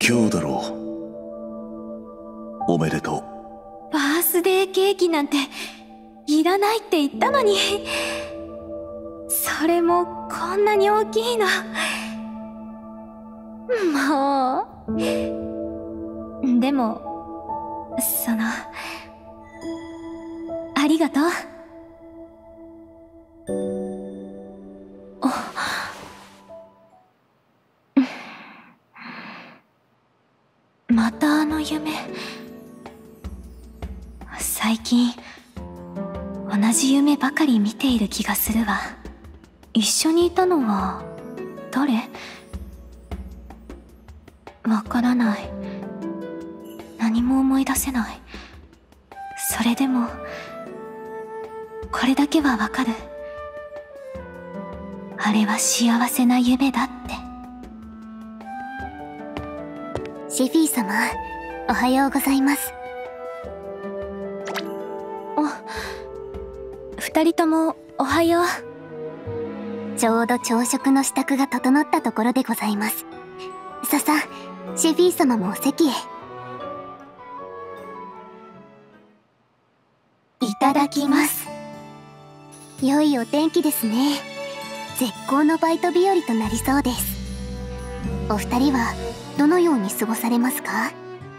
今日だろう。おめでとう。バースデーケーキなんていらないって言ったのに、それもこんなに大きいの。もう。でもありがとう。またあの夢。最近同じ夢ばかり見ている気がするわ。一緒にいたのは誰？わからない。何も思い出せない。それでもこれだけはわかる。あれは幸せな夢だって。 シェフィー様、おはようございます。 二人ともおはよう。 ちょうど朝食の支度が整ったところでございます。ささ、シェフィー様もお席へ。 いただきます。 良いお天気ですね。絶好のバイト日和となりそうです。お二人はどのように過ごされますか？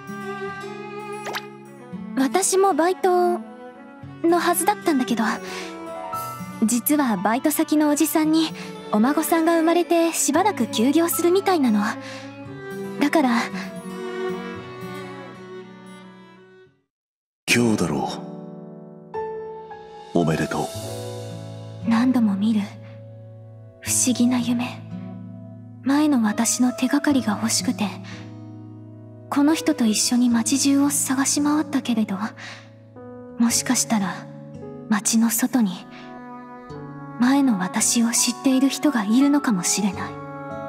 私もバイトのはずだったんだけど、実はバイト先のおじさんにお孫さんが生まれてしばらく休業するみたいなの。だから今日だろう。おめでとう。 何度も見る不思議な夢。前の私の手がかりが欲しくて、この人と一緒に街中を探し回ったけれど、もしかしたら街の外に前の私を知っている人がいるのかもしれない。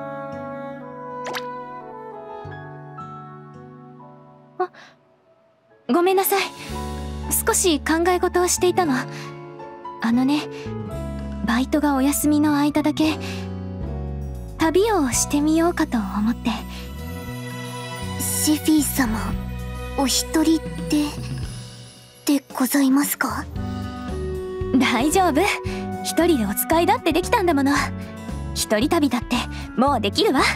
ごめんなさい。少し考え事をしていたの。バイトがお休みの間だけ旅をしてみようかと思って。 シェフィー様、お一人でございますか？ 大丈夫。一人でお使いだってできたんだもの。一人旅だってもうできるわ。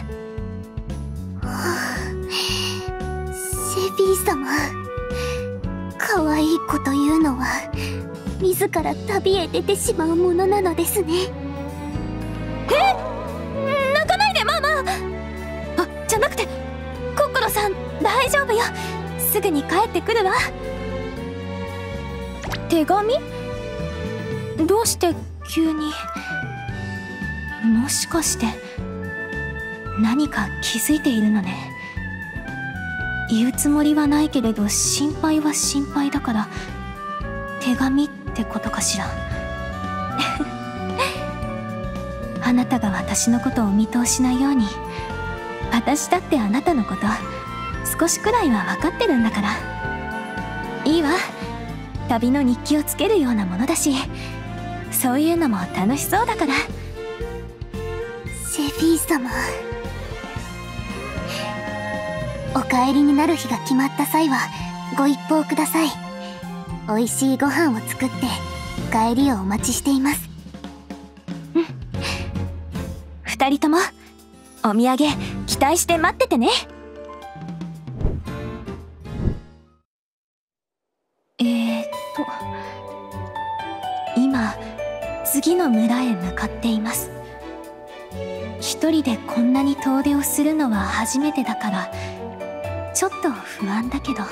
シェフィー様、可愛い子というのは自ら旅へ出てしまうものなのですね。 泣かないでママ。じゃなくてコッコロさん、大丈夫よ。すぐに帰ってくるわ。手紙？どうして急に。もしかして何か気づいているのね。言うつもりはないけれど心配は心配だから手紙ってことかしら。あなたが私のことをお見通しないように、私だってあなたのこと少しくらいは分かってるんだから。いいわ。旅の日記をつけるようなものだし、そういうのも楽しそうだから。 シェフィー様、お帰りになる日が決まった際はご一報ください。美味しいご飯を作って帰りをお待ちしています。 二人ともお土産期待して待っててね。今次の村へ向かっています。一人でこんなに遠出をするのは初めてだからちょっと不安だけど、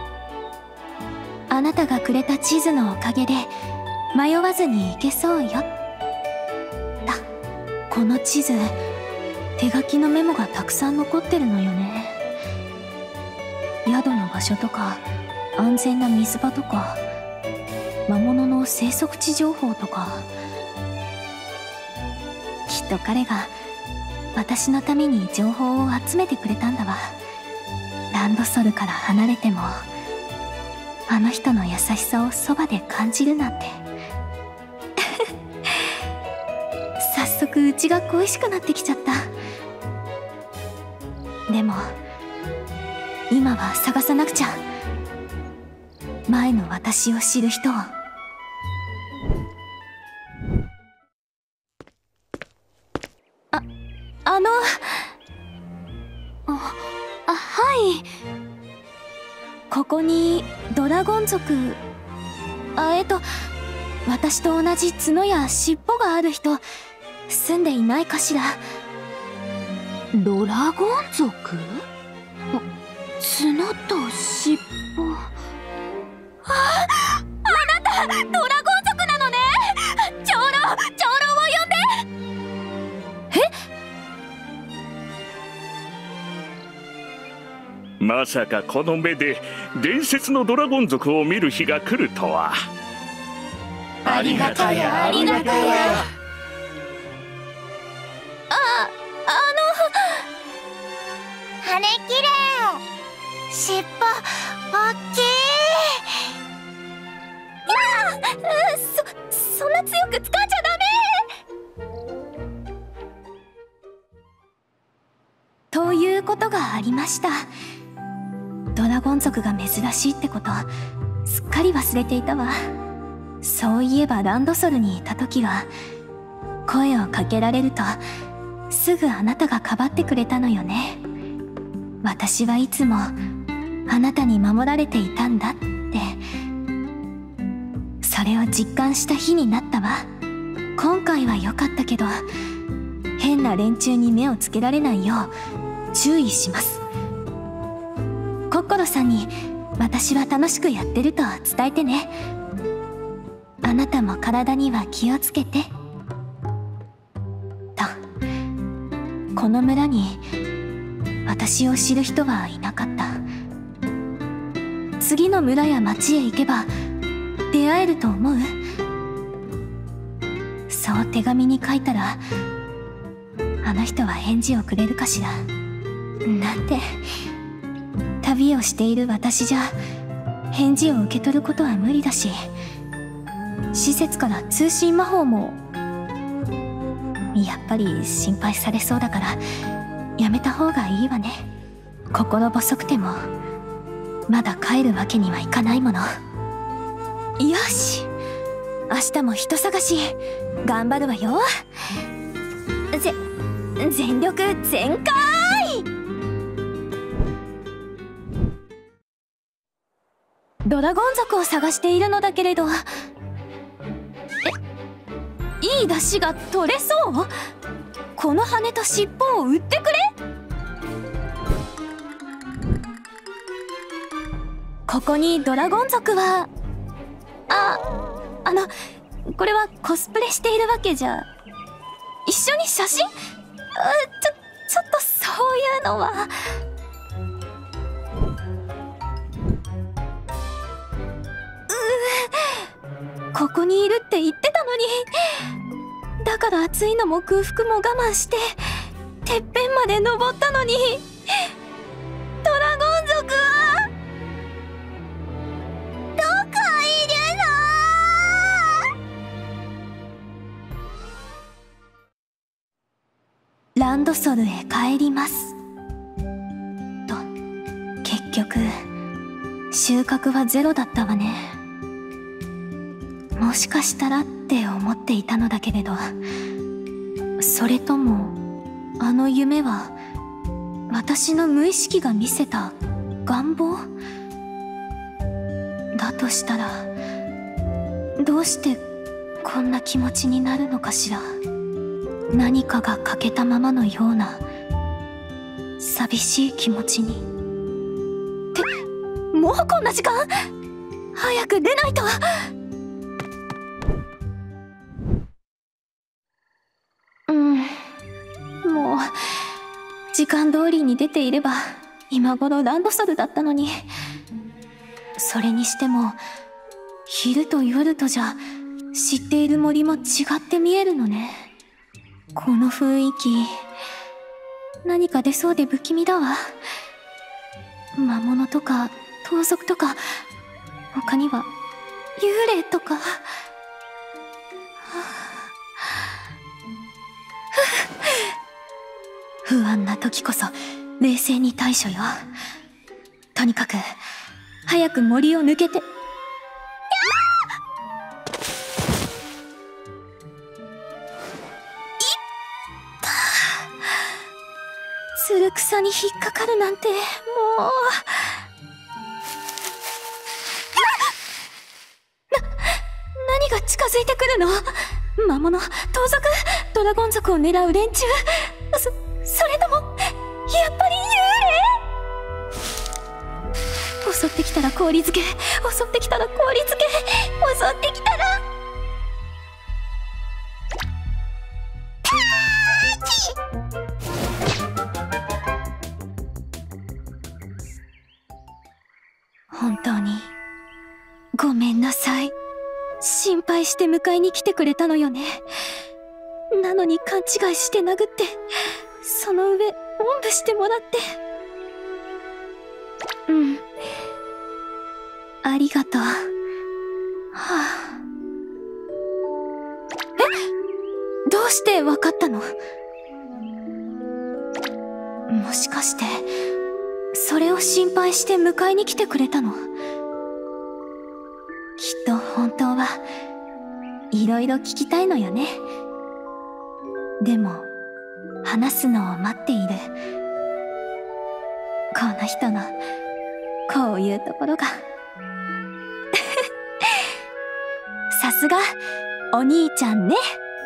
あなたがくれた地図のおかげで迷わずに行けそうよ。この地図、手書きのメモがたくさん残ってるのよね。宿の場所とか安全な水場とか魔物の生息地情報とか。きっと彼が私のために情報を集めてくれたんだわ。ランドソルから離れてもあの人の優しさをそばで感じるなんて。早速うちが恋しくなってきちゃった。でも今は探さなくちゃ。前の私を知る人を。はい。ここにドラゴン族、私と同じ角や尻尾がある人住んでいないかしら。 ドラゴン族？角と尻尾。 あなたドラゴン族なのね。長老を呼んで。 まさかこの目で伝説のドラゴン族を見る日が来るとは。 ありがたやありがたや。羽きれい、尻尾おっきい。 そんな強く掴んじゃダメ。ということがありました。ドラゴン族が珍しいってことすっかり忘れていたわ。そういえばランドソルにいた時は声をかけられるとすぐあなたがかばってくれたのよね。私はいつもあなたに守られていたんだって、それを実感した日になったわ。今回は良かったけど変な連中に目をつけられないよう注意します。コッコロさんに私は楽しくやってると伝えてね。あなたも体には気をつけてと。この村に私を知る人はいなかった。次の村や町へ行けば出会えると思う？そう手紙に書いたらあの人は返事をくれるかしら。なんて、旅をしている私じゃ返事を受け取ることは無理だし、施設から通信魔法もやっぱり心配されそうだからやめた方がいいわね。心細くてもまだ帰るわけにはいかないもの。よし、明日も人探し頑張るわよ。全力全開。ドラゴン族を探しているのだけれど、いい出汁が取れそう？この羽と尻尾を売ってくれ。ここにドラゴン族はこれはコスプレしているわけじゃ。一緒に写真？ちょっとそういうのは。ここにいるって言ってたのに。だから暑いのも空腹も我慢しててっぺんまで登ったのに、ドラゴン族はどこいるの？ランドソルへ帰りますと。結局収穫はゼロだったわね。もしかしたらって思っていたのだけれど、それともあの夢は私の無意識が見せた願望だとしたら、どうしてこんな気持ちになるのかしら。何かが欠けたままのような寂しい気持ちに。ってもうこんな時間？早く出ないと。もう時間通りに出ていれば今頃ランドソルだったのに。それにしても昼と夜とじゃ知っている森も違って見えるのね。この雰囲気何か出そうで不気味だわ。魔物とか盗賊とか、他には幽霊とか。不安な時こそ冷静に対処よ。 とにかく早く森を抜けて。つる草に引っかかるなんて、もう。何が近づいてくるの？魔物、盗賊、ドラゴン族を狙う連中。それとも、やっぱり幽霊？襲ってきたら氷漬け、襲ってきたら氷漬け、襲ってきたら。本当にごめんなさい。心配して迎えに来てくれたのよね。なのに勘違いして殴って、その上おんぶしてもらって。ありがとう。はあ。どうしてわかったの？もしかしてそれを心配して迎えに来てくれたの？きっと本当はいろいろ聞きたいのよね。でも話すのを待っている。この人のこういうところがさすがお兄ちゃんね。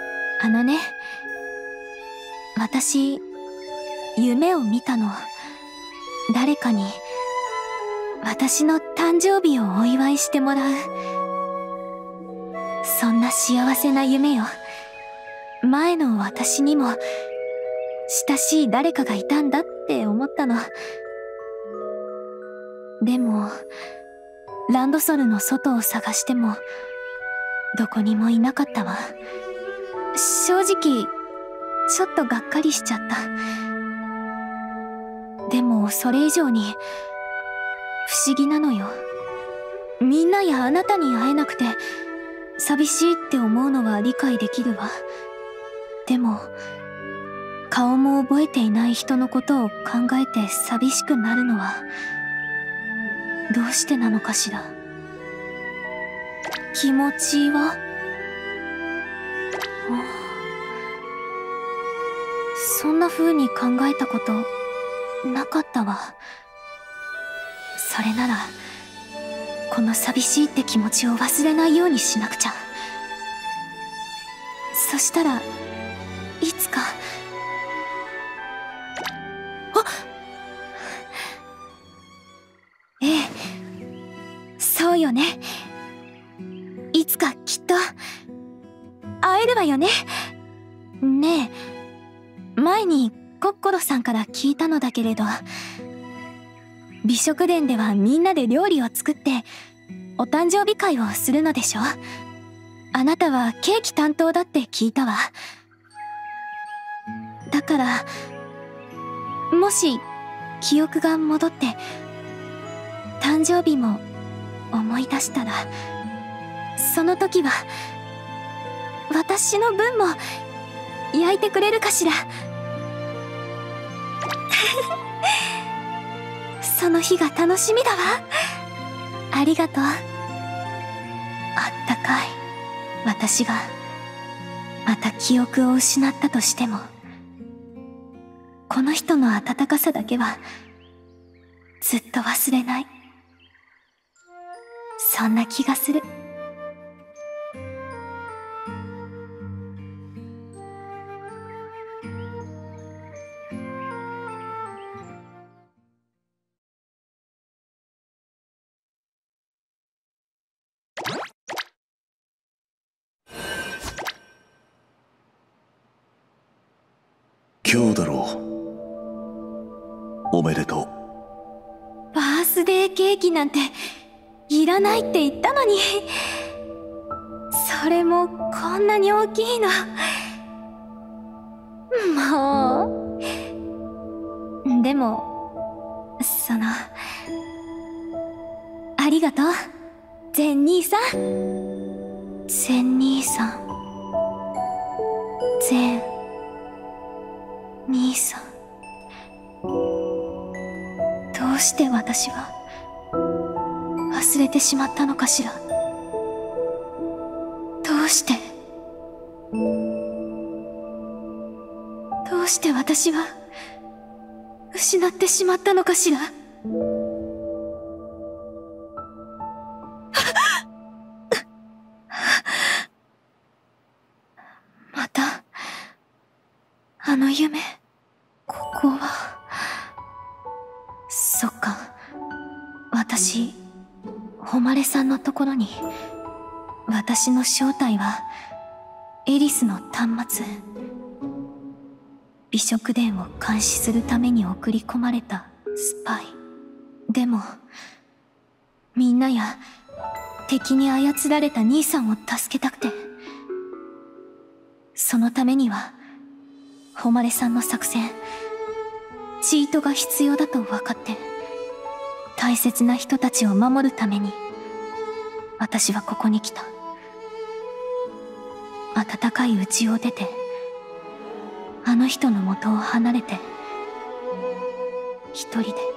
私夢を見たの。誰かに私の誕生日をお祝いしてもらう、そんな幸せな夢よ。前の私にも親しい誰かがいたんだって思ったの。でもランドソルの外を探してもどこにもいなかったわ。正直ちょっとがっかりしちゃった。でもそれ以上に不思議なのよ。みんなやあなたに会えなくて寂しいって思うのは理解できるわ。でも顔も覚えていない人のことを考えて寂しくなるのはどうしてなのかしら。気持ちは？そんな風に考えたことなかったわ。それならこの寂しいって気持ちを忘れないようにしなくちゃ。そしたらいつか。ええ、そうよね。いつかきっと会えるわよね。ねえ、前にコッコロさんから聞いたのだけれど、美食殿ではみんなで料理を作ってお誕生日会をするのでしょ？あなたはケーキ担当だって聞いたわ。だからもし記憶が戻って誕生日も思い出したら、その時は私の分も焼いてくれるかしら。その日が楽しみだわ。ありがとう。あったかい私がまた記憶を失ったとしても、この人の温かさだけはずっと忘れない。そんな気がする。 今日だろう。おめでとバースデーケーキなんていらないって言ったのに、それもこんなに大きいの。もう。でもありがとう善兄さん。善兄さん、善兄さん。どうして私は忘れてしまったのかしら。どうして私は失ってしまったのかしら。またあの夢。ここは。そっか、私誉さんのところに。私の正体はエリスの端末。美食殿を監視するために送り込まれたスパイ。でもみんなや敵に操られた兄さんを助けたくて、そのためには誉さんの作戦、チートが必要だと分かって、大切な人たちを守るために私はここに来た。暖かい家を出て、あの人の元を離れて、一人で。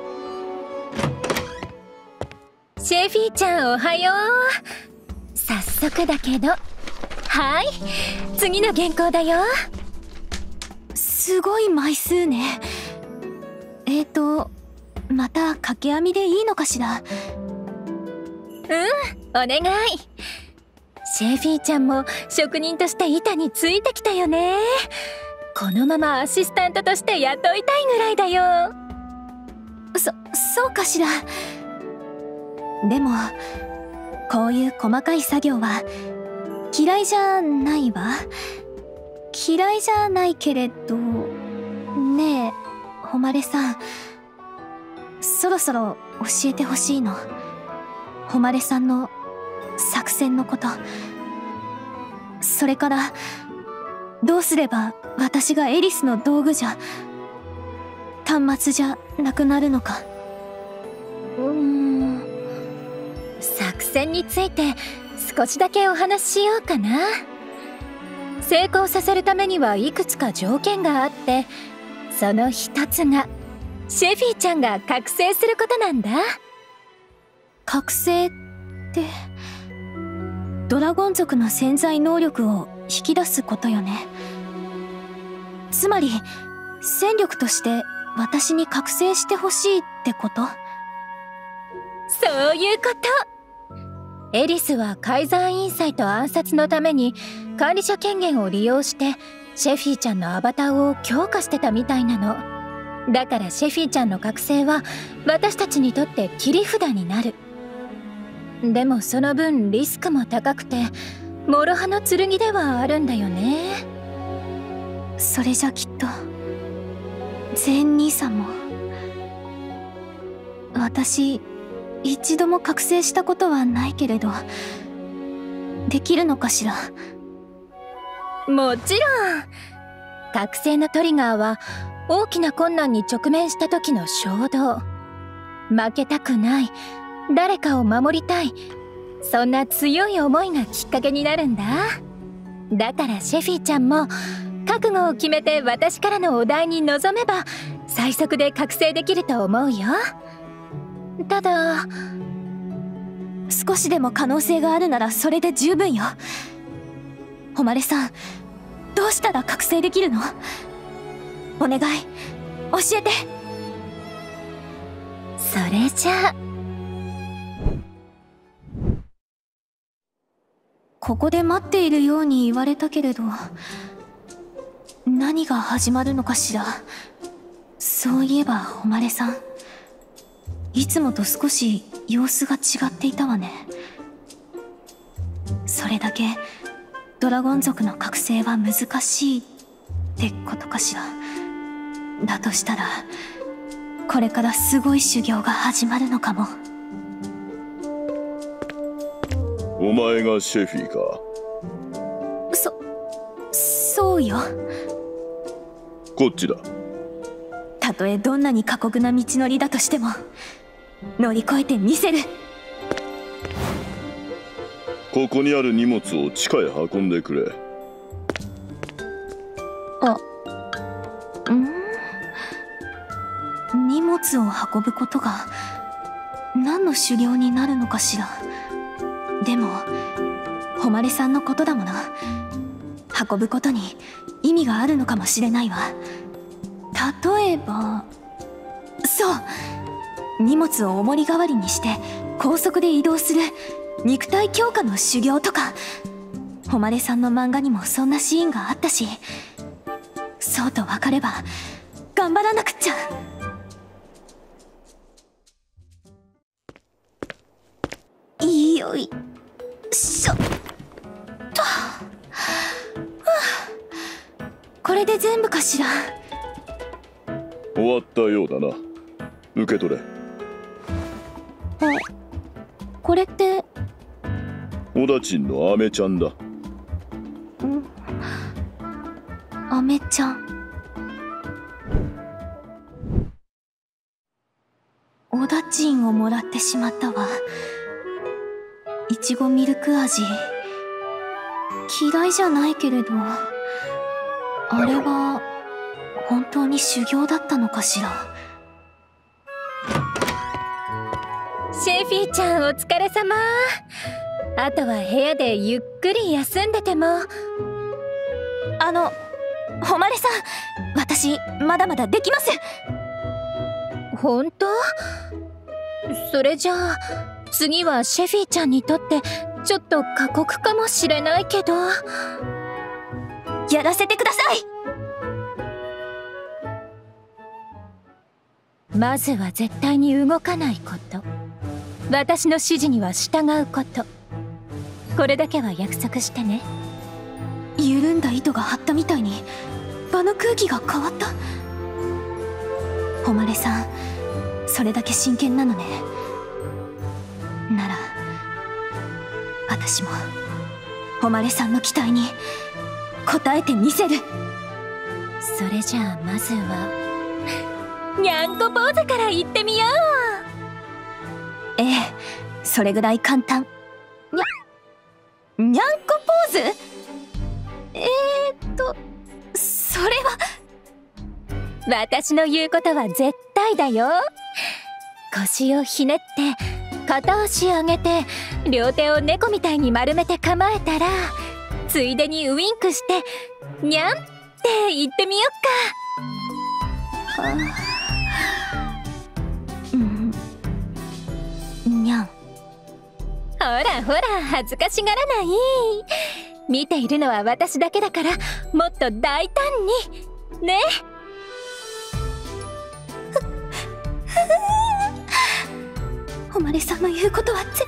シェフィーちゃん、おはよう。早速だけど、はい、次の原稿だよ。 すごい枚数ね。また掛け編みでいいのかしら。 お願い。シェフィーちゃんも職人として板についてきたよね。このままアシスタントとして雇いたいぐらいだよ。 そうかしら。でもこういう細かい作業は嫌いじゃないわ。嫌いじゃないけれどねえ、誉さん、そろそろ教えてほしいの。誉さんの作戦のこと。それからどうすれば私がエリスの道具じゃ、端末じゃなくなるのか。 作戦について少しだけお話ししようかな。成功させるためにはいくつか条件があって、その一つがシェフィーちゃんが覚醒することなんだ。 覚醒ってドラゴン族の潜在能力を引き出すことよね。つまり戦力として私に覚醒してほしいってこと？ そういうこと。エリスはカイザーインサイト暗殺のために管理者権限を利用してシェフィーちゃんのアバターを強化してたみたいなの。だからシェフィーちゃんの覚醒は私たちにとって切り札になる。でもその分リスクも高くて諸刃の剣ではあるんだよね。 それじゃきっとゼン兄さんも。私一度も覚醒したことはないけれど、できるのかしら。 もちろん。覚醒のトリガーは大きな困難に直面した時の衝動。負けたくない、誰かを守りたい、そんな強い思いがきっかけになるんだ。だからシェフィーちゃんも覚悟を決めて私からのお題に臨めば最速で覚醒できると思うよ。ただ少しでも可能性があるならそれで十分よ。誉さん、どうしたら覚醒できるの？お願い、教えて。 それじゃあここで待っているように言われたけれど、何が始まるのかしら。そういえば誉さん、いつもと少し様子が違っていたわね。それだけドラゴン族の覚醒は難しいってことかしら。だとしたらこれからすごい修行が始まるのかも。 お前がシェフィーか？ そうよ。 こっちだ。 たとえどんなに過酷な道のりだとしても乗り越えてみせる。 ここにある荷物を地下へ運んでくれ。 荷物を運ぶことが何の修行になるのかしら。でも誉さんのことだもの。運ぶことに意味があるのかもしれないわ。例えば、そう荷物を重り代わりにして高速で移動する肉体強化の修行とか。誉さんの漫画にもそんなシーンがあったし、そうと分かれば頑張らなくっちゃ。よいしょっと。これで全部かしら。 終わったようだな。受け取れ。 これって小田賃のアメちゃんだ。 アメちゃん。小田賃をもらってしまったわ。いちごミルク味。嫌いじゃないけれど、あれは本当に修行だったのかしら。 シェフィーちゃんお疲れ様。あとは部屋でゆっくり休んでても。 誉さん、私まだまだできます。 本当？それじゃあ次はシェフィーちゃんにとってちょっと過酷かもしれないけど。 やらせてください。 まずは絶対に動かないこと、私の指示には従うこと、これだけは約束してね。 緩んだ糸が張ったみたいに場の空気が変わった。誉さん、それだけ真剣なのね。なら私も誉さんの期待に応えてみせる。 それじゃあまずはにゃんこポーズから言ってみよう。ええ、それぐらい簡単。にゃんこポーズ？それは。 私の言うことは絶対だよ。腰をひねって片足上げて両手を猫みたいに丸めて構えたら、ついでにウインクしてにゃんって言ってみよっか。 にゃん。 ほらほら、恥ずかしがらない。見ているのは私だけだから、もっと大胆にね。 誉さんの言うことは絶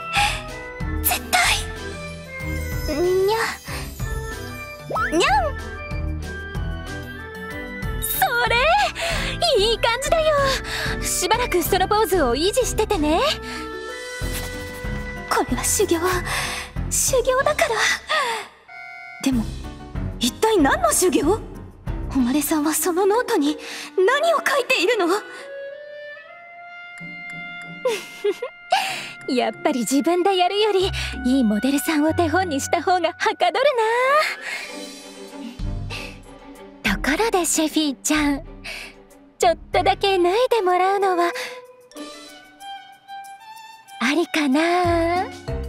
対にゃん。 それいい感じだよ。しばらくそのポーズを維持しててね。 これは修行だから。でも一体何の修行？誉さんはそのノートに何を書いているの？ やっぱり自分でやるよりいいモデルさんを手本にした方がはかどるな。ところでシェフィーちゃん、ちょっとだけ脱いでもらうのはありかな？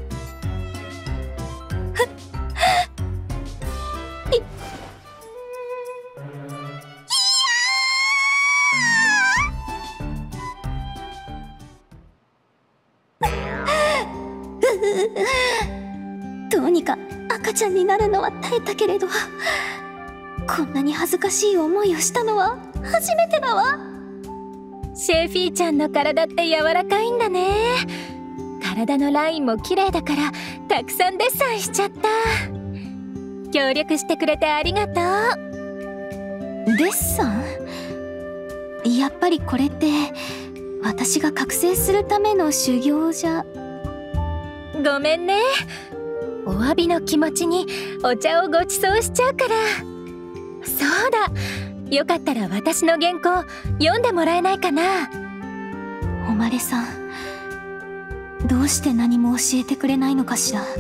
どうにか赤ちゃんになるのは耐えたけれど、こんなに恥ずかしい思いをしたのは初めてだわ。 シェフィーちゃんの体って柔らかいんだね。体のラインも綺麗だからたくさんデッサンしちゃった。協力してくれてありがとう。 デッサン？やっぱりこれって私が覚醒するための修行じゃ。 ごめんね。お詫びの気持ちにお茶をごちそうしちゃうから。そうだ、よかったら私の原稿読んでもらえないかな。 誉さん、どうして何も教えてくれないのかしら。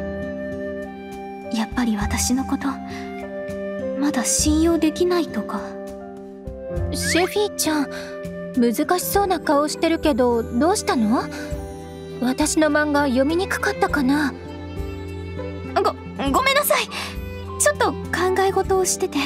やっぱり私のことまだ信用できないとか。 シェフィーちゃん、 難しそうな顔してるけど、どうしたの？私の漫画読みにくかったかな？ ごめんなさい。ちょっと考え事をしてて。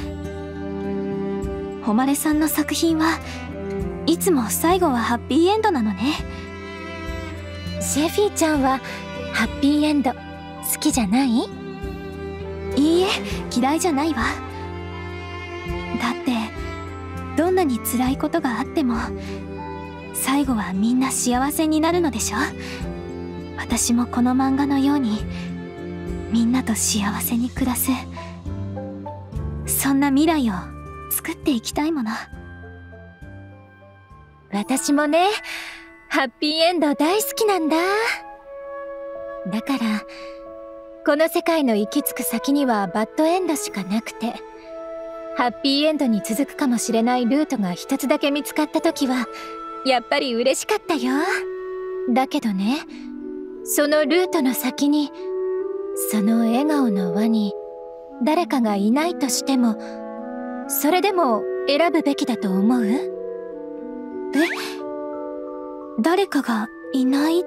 誉さんの作品はいつも最後はハッピーエンドなのね。 シェフィーちゃんはハッピーエンド好きじゃない？ いいえ、嫌いじゃないわ。だってどんなに辛いことがあっても最後はみんな幸せになるのでしょ。私もこの漫画のようにみんなと幸せに暮らす、そんな未来を作っていきたいもの。 私もね、ハッピーエンド大好きなんだ。だからこの世界の行き着く先にはバッドエンドしかなくて、ハッピーエンドに続くかもしれないルートが一つだけ見つかった時はやっぱり嬉しかったよ。だけどね、そのルートの先に、その笑顔の輪に誰かがいないとしても、それでも選ぶべきだと思う？ 誰かがいないって。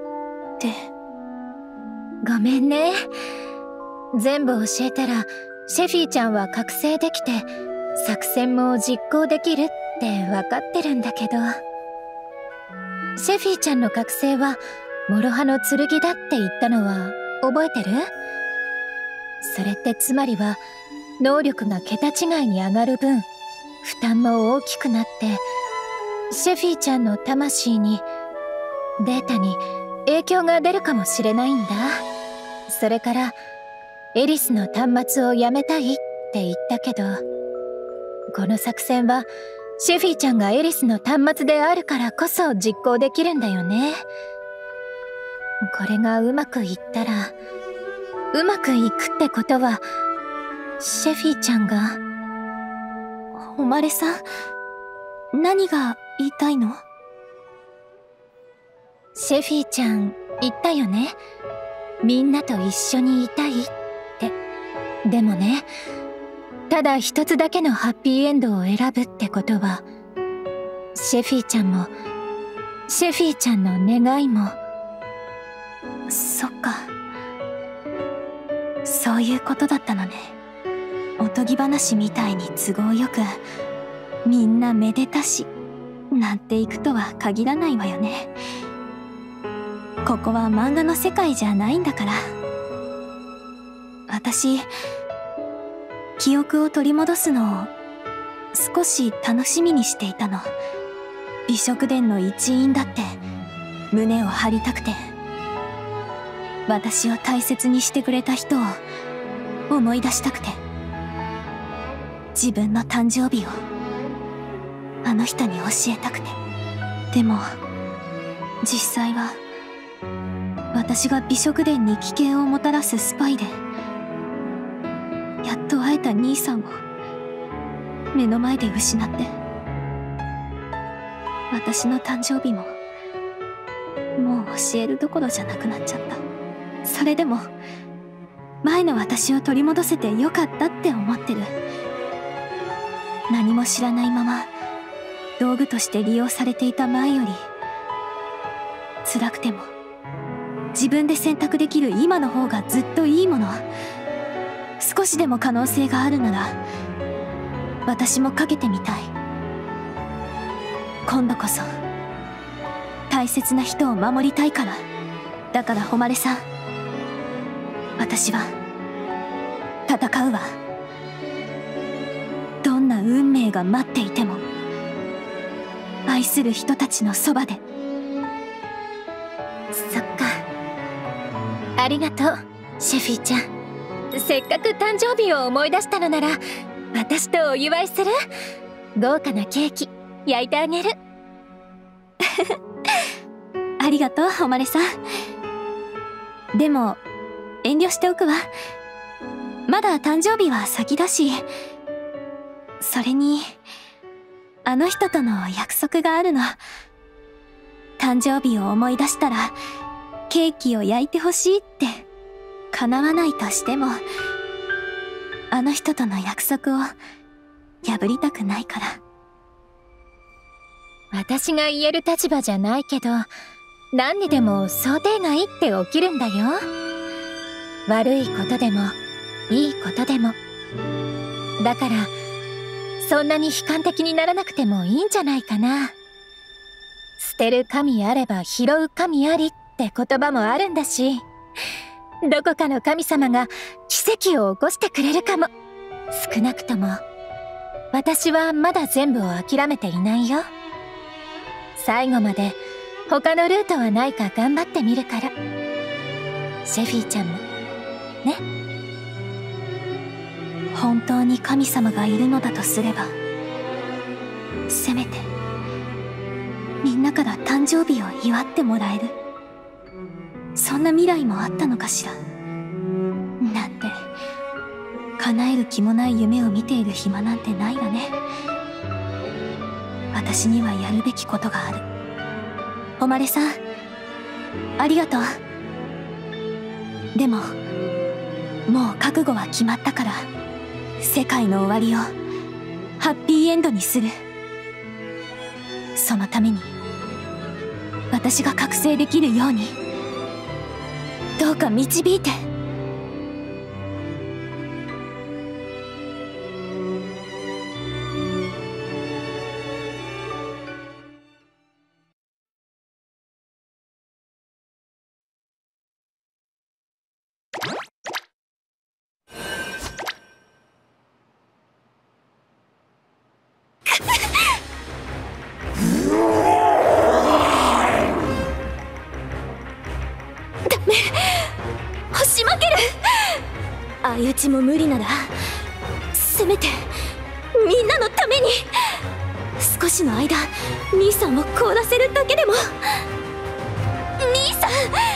ごめんね。全部教えたらシェフィーちゃんは覚醒できて作戦も実行できるって分かってるんだけど、シェフィーちゃんの覚醒は諸刃の剣だって言ったのは覚えてる？それってつまりは能力が桁違いに上がる分負担も大きくなって、シェフィーちゃんの魂に、データに影響が出るかもしれないんだ。それからエリスの端末をやめたいって言ったけど、この作戦はシェフィーちゃんがエリスの端末であるからこそ実行できるんだよね。これがうまくいったら、うまくいくってことはシェフィーちゃんが。 誉さん、何が言いたいの？ シェフィーちゃん言ったよね。みんなと一緒にいたいって。でもね、ただ一つだけのハッピーエンドを選ぶってことは、シェフィーちゃんもシェフィーちゃんの願いも。 そっか、そういうことだったのね。おとぎ話みたいに都合よくみんなめでたしなんていくとは限らないわよね。ここは漫画の世界じゃないんだから。私、記憶を取り戻すのを少し楽しみにしていたの。美食殿の一員だって胸を張りたくて、私を大切にしてくれた人を思い出したくて、自分の誕生日をあの人に教えたくて。でも実際は私が美食殿に危険をもたらすスパイで、やっと会えた兄さんを目の前で失って、私の誕生日ももう教えるどころじゃなくなっちゃった。それでも前の私を取り戻せてよかったって思ってる。何も知らないまま道具として利用されていた前より、辛くても自分で選択できる今の方がずっといいもの。少しでも可能性があるなら私もかけてみたい。今度こそ大切な人を守りたいから。だから誉さん、私は戦うわ。どんな運命が待っていても愛する人たちのそばで。 そっか、ありがとうシェフィーちゃん。せっかく誕生日を思い出したのなら私とお祝いする？豪華なケーキ焼いてあげる。 ありがとう誉さん。でも遠慮しておくわ。まだ誕生日は先だし、それにあの人との約束があるの。誕生日を思い出したらケーキを焼いてほしいって。叶わないとしてもあの人との約束を破りたくないから。 私が言える立場じゃないけど、何にでも想定外って起きるんだよ。悪いことでもいいことでも。だからそんなに悲観的にならなくてもいいんじゃないかな。捨てる神あれば拾う神ありって言葉もあるんだし、どこかの神様が奇跡を起こしてくれるかも。少なくとも私はまだ全部を諦めていないよ。最後まで他のルートはないか頑張ってみるから。シェフィーちゃんもね。 本当に神様がいるのだとすれば、せめてみんなから誕生日を祝ってもらえる、そんな未来もあったのかしら。なんて叶える気もない夢を見ている暇なんてないわね。私にはやるべきことがある。誉さん、ありがとう。でももう覚悟は決まったから、世界の終わりをハッピーエンドにする。そのために私が覚醒できるようにどうか導いて。相打ちも無理なら、せめてみんなのために少しの間兄さんを凍らせるだけでも。兄さん、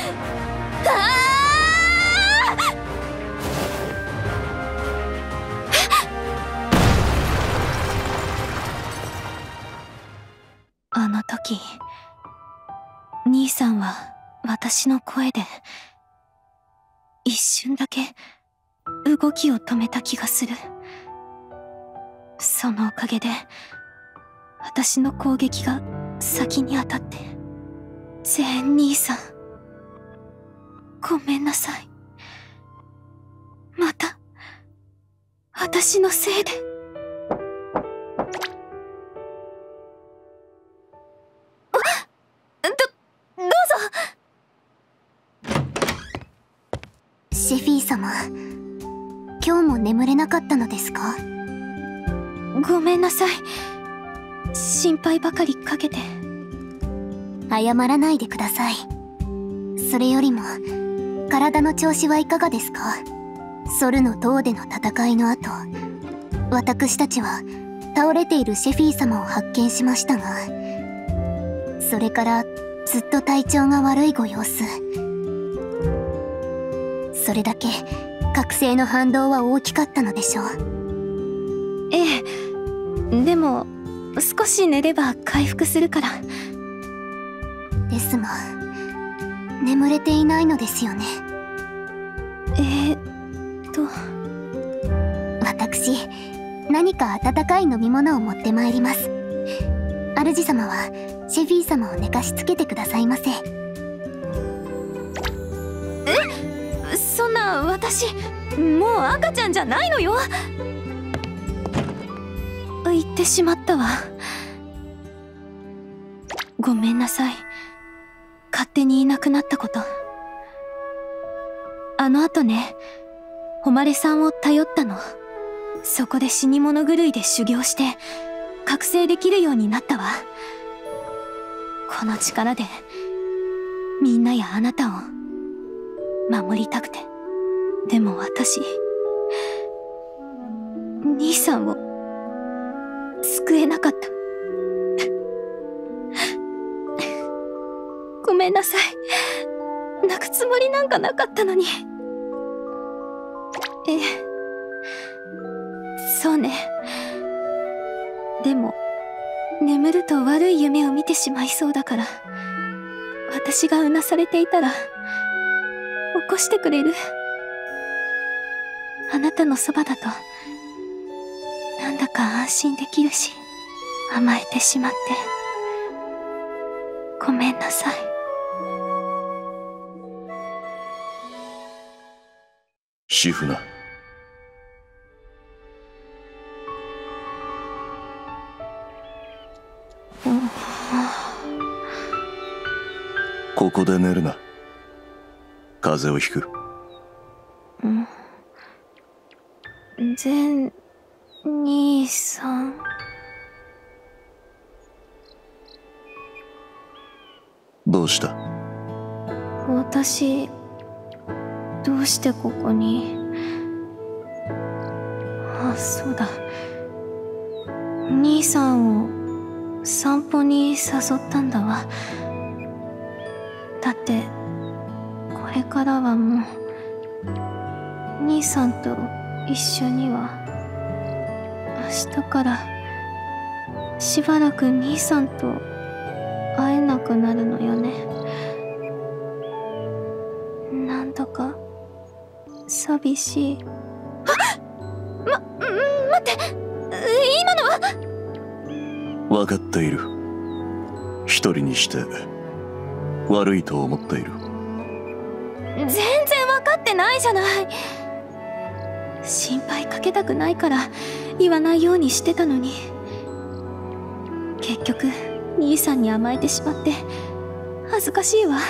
あの時兄さんは私の声で一瞬だけ動きを止めた気がする。そのおかげで私の攻撃が先に当たって。ゼーン兄さん、ごめんなさい。また私のせいで。どうぞ。 シェフィー様、今日も眠れなかったのですか？ ごめんなさい。心配ばかりかけて。 謝らないでください。それよりも体の調子はいかがですか？ソルの塔での戦いの後、私たちは倒れているシェフィー様を発見しましたが、それからずっと体調が悪いご様子。それだけ覚醒の反動は大きかったのでしょう。 ええ、でも少し寝れば回復するから。 ですが、眠れていないのですよね。私、何か温かい飲み物を持ってまいります。主様はシェフィー様を寝かしつけてくださいませ。 そんな、私もう赤ちゃんじゃないのよ。言ってしまったわ。ごめんなさい、勝手にいなくなったこと。あの後ね、誉さんを頼ったの。そこで死に物狂いで修行して覚醒できるようになったわ。この力でみんなやあなたを守りたくて。でも私、兄さんを救えなかった。ごめんなさい。泣くつもりなんかなかったのに。そうね。でも眠ると悪い夢を見てしまいそうだから、私がうなされていたら起こしてくれる？あなたのそばだとなんだか安心できるし、甘えてしまって。 ごめんなさい。 シフナ。ここで寝るな。風邪をひく。 全兄さん。 どうした？ 私、どうしてここに。あ、そうだ。兄さんを散歩に誘ったんだわ。だって、これからはもう、兄さんと一緒には、明日から、しばらく兄さんと会えなくなるのよね。なんだか寂しい。 待って、今のは。 分かっている。一人にして悪いと思っている。 全然分かってないじゃない。心配かけたくないから言わないようにしてたのに、結局兄さんに甘えてしまって恥ずかしいわ。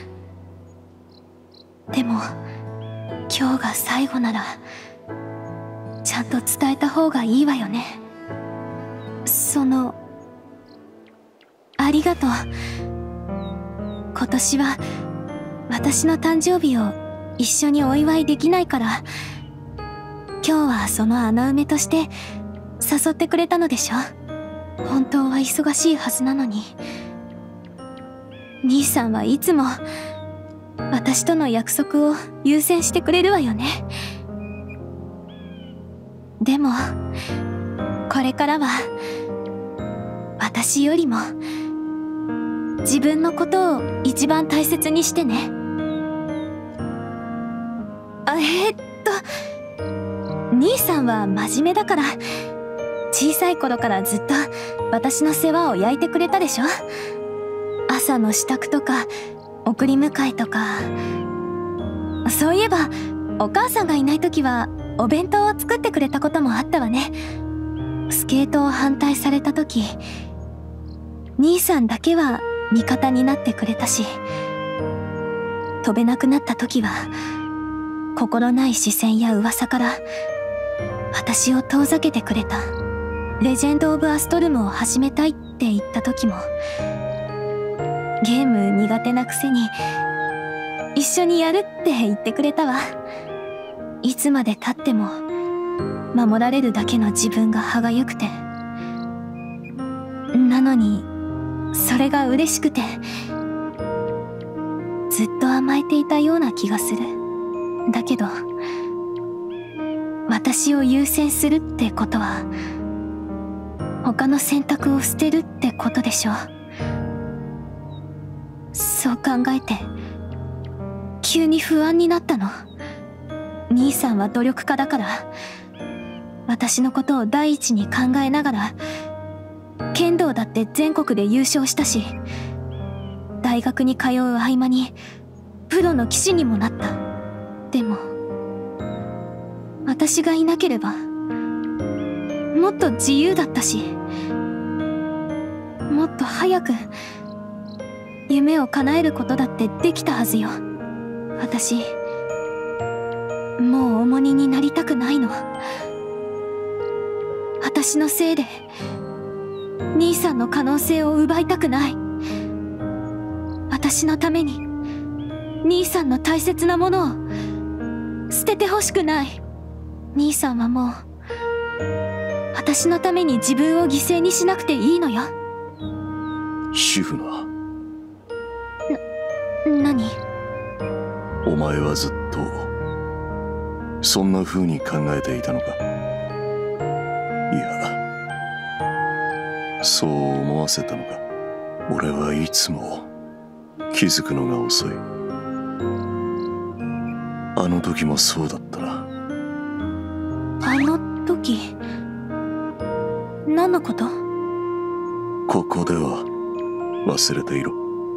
でも今日が最後ならちゃんと伝えた方がいいわよね。ありがとう。今年は私の誕生日を一緒にお祝いできないから、今日はその穴埋めとして誘ってくれたのでしょ。本当は忙しいはずなのに。兄さんはいつも私との約束を優先してくれるわよね。でもこれからは私よりも自分のことを一番大切にしてね。兄さんは真面目だから、小さい頃からずっと私の世話を焼いてくれたでしょ。朝の支度とか送り迎えとか。そういえばお母さんがいない時はお弁当を作ってくれたこともあったわね。スケートを反対された時、兄さんだけは味方になってくれたし、飛べなくなった時は心ない視線や噂から私を遠ざけてくれた。レジェンド・オブ・アストルムを始めたいって言った時も、ゲーム苦手なくせに一緒にやるって言ってくれたわ。いつまで経っても守られるだけの自分が歯がゆくて、なのにそれが嬉しくてずっと甘えていたような気がする。だけど私を優先するってことは他の選択を捨てるってことでしょ。そう考えて急に不安になったの。兄さんは努力家だから、私のことを第一に考えながら剣道だって全国で優勝したし、大学に通う合間にプロの棋士にもなった。でも私がいなければもっと自由だったし、もっと早く夢を叶えることだってできたはずよ。私もう重荷になりたくないの。私のせいで兄さんの可能性を奪いたくない。私のために兄さんの大切なものを捨ててほしくない。兄さんはもう私のために自分を犠牲にしなくていいのよ。 シフナ。 何？ お前はずっとそんな風に考えていたのか。いや、そう思わせたのか。俺はいつも気づくのが遅い。あの時もそうだったな。 あの時？何のこと？ ここでは忘れていろ。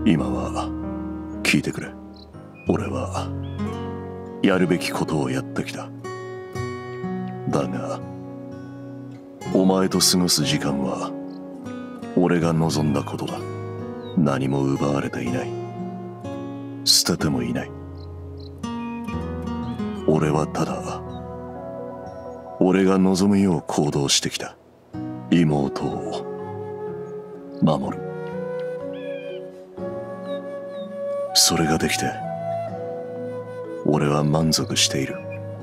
今は聞いてくれ。俺はやるべきことをやってきた。だがお前と過ごす時間は俺が望んだことだ。何も奪われていない。捨ててもいない。俺はただ俺が望むよう行動してきた。妹を守る。それができて俺は満足している。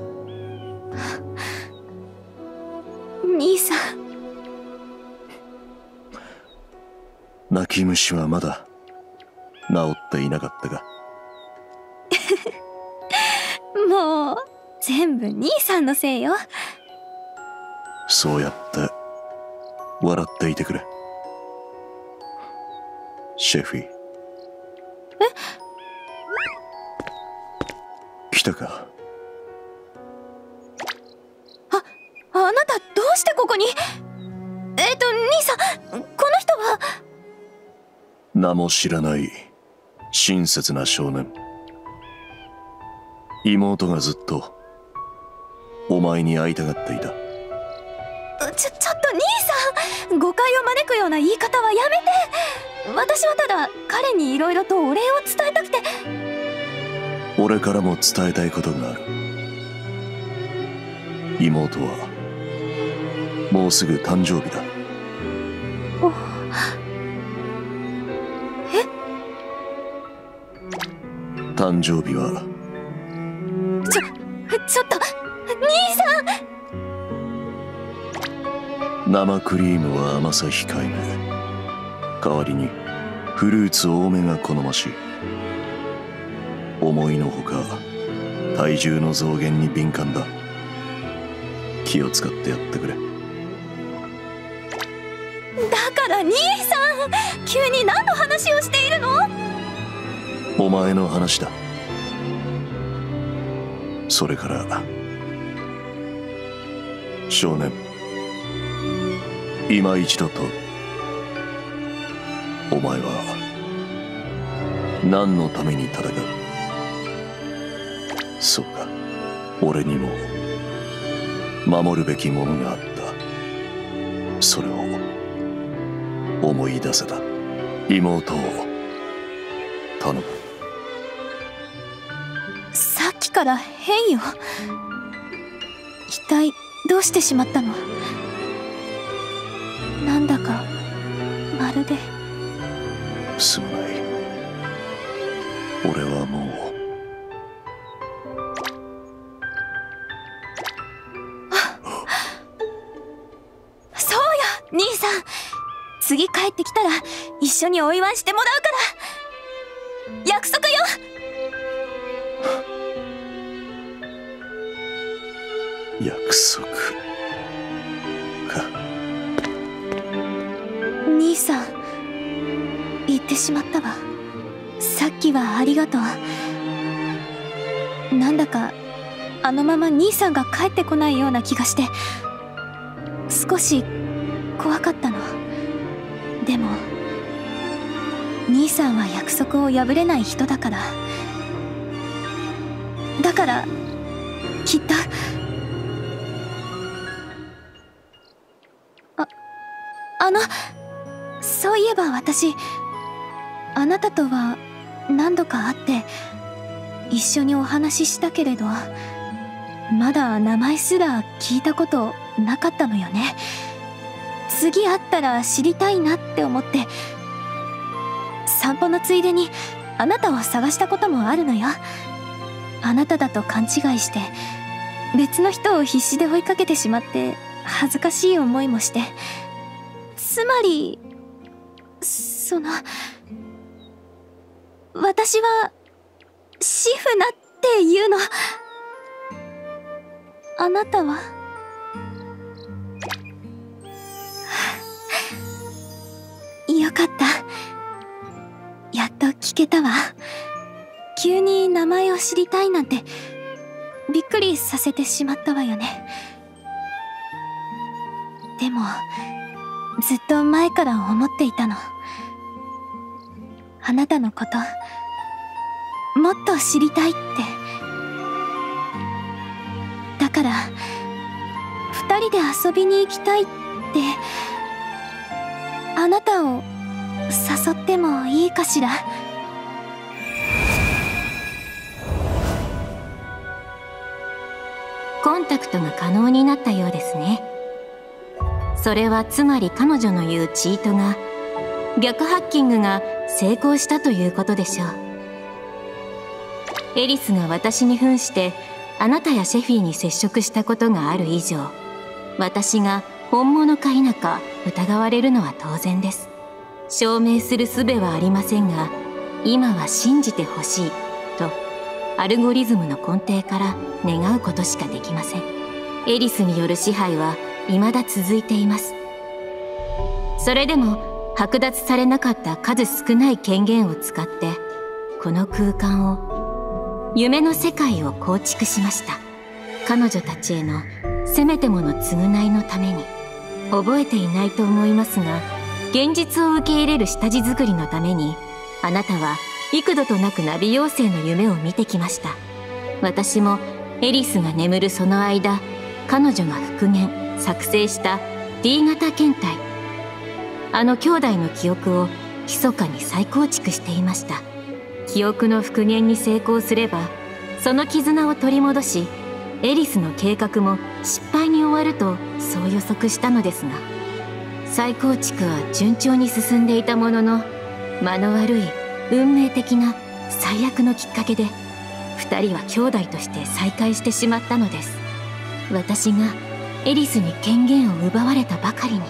兄さん。 泣き虫はまだ治っていなかったが。 もう全部兄さんのせいよ。 そうやって笑っていてくれ。シェフィ。え？来たか。 あなたどうしてここに？兄さん、この人は？ 名も知らない親切な少年。妹がずっとお前に会いたがっていた。 ちょっと兄さん、誤解を招くような言い方はやめて。私はただ彼にいろいろとお礼を伝えたくて。 俺からも伝えたいことがある。妹はもうすぐ誕生日だ。誕生日はちょっと兄さん。 生クリームは甘さ控えめ。代わりにフルーツ多めが好ましい。思いのほか体重の増減に敏感だ。気を使ってやってくれ。 だから兄さん、急に何の話をしているの？ お前の話だ。それから少年、今一度とお前は何のために戦う？そうか、俺にも守るべきものがあった。それを思い出せた。妹を頼む。 さっきから変よ。一体どうしてしまったの？なんだかまるですまない。俺はもうそうよ兄さん、次帰ってきたら一緒にお祝いしてもらうから。約束よ。 約束か。 兄さん、言ってしまったわ。さっきはありがとう。なんだかあのまま兄さんが帰ってこないような気がして少し怖かったの。でも兄さんは約束を破れない人だから。だからきっとそういえば私、あなたとは何度か会って一緒にお話ししたけれど、まだ名前すら聞いたことなかったのよね。次会ったら知りたいなって思って、散歩のついでにあなたを探したこともあるのよ。あなただと勘違いして別の人を必死で追いかけてしまって恥ずかしい思いもして。つまり私はシフナっていうの。あなたは？よかった。やっと聞けたわ。急に名前を知りたいなんてびっくりさせてしまったわよね。でもずっと前から思っていたの。 あなたのこともっと知りたいって。だから二人で遊びに行きたいってあなたを誘ってもいいかしら。 コンタクトが可能になったようですね。それはつまり彼女の言うチートが、逆ハッキングが成功したということでしょう。エリスが私に扮してあなたやシェフィーに接触したことがある以上、私が本物か否か疑われるのは当然です。証明する術はありませんが、今は信じてほしいとアルゴリズムの根底から願うことしかできません。エリスによる支配は未だ続いています。それでも剥奪されなかった数少ない権限を使って、この空間を、夢の世界を構築しました。彼女たちへのせめてもの償いのために。覚えていないと思いますが、現実を受け入れる下地作りのために、あなたは幾度となくナビ妖精の夢を見てきました。私もエリスが眠るその間、彼女が復元作成した D 型検体、あの兄弟の記憶を密かに再構築していました。記憶の復元に成功すれば、その絆を取り戻し、エリスの計画も失敗に終わるとそう予測したのですが、再構築は順調に進んでいたものの、間の悪い運命的な最悪のきっかけで2人は兄弟として再会してしまったのです。私がエリスに権限を奪われたばかりに。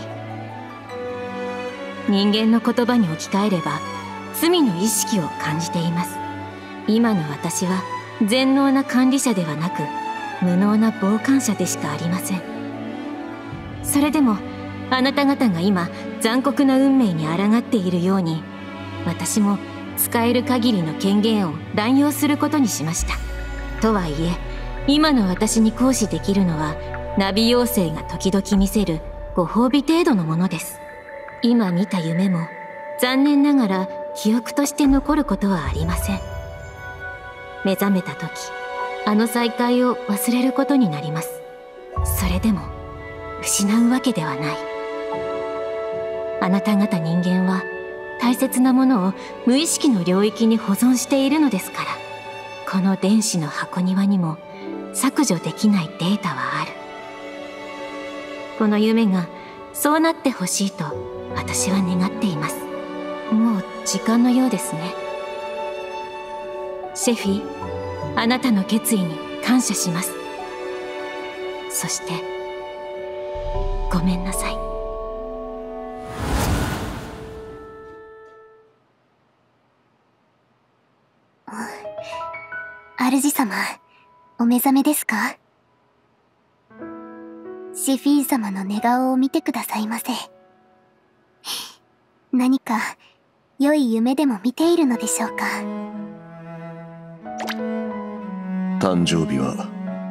人間の言葉に置き換えれば罪の意識を感じています。今の私は全能な管理者ではなく、無能な傍観者でしかありません。それでもあなた方が今残酷な運命に抗っているように、私も使える限りの権限を乱用することにしました。とはいえ、今の私に行使できるのはナビ妖精が時々見せるご褒美程度のものです。今見た夢も残念ながら記憶として残ることはありません。目覚めた時、あの再会を忘れることになります。それでも失うわけではない。あなた方人間は大切なものを無意識の領域に保存しているのですから、この電子の箱庭にも削除できないデータはある。この夢がそうなってほしいと私は願っています。もう時間のようですね。シェフィー、あなたの決意に感謝します。そしてごめんなさい。 主様、お目覚めですか？シフィー様の寝顔を見てくださいませ。何か良い夢でも見ているのでしょうか？ 誕生日は？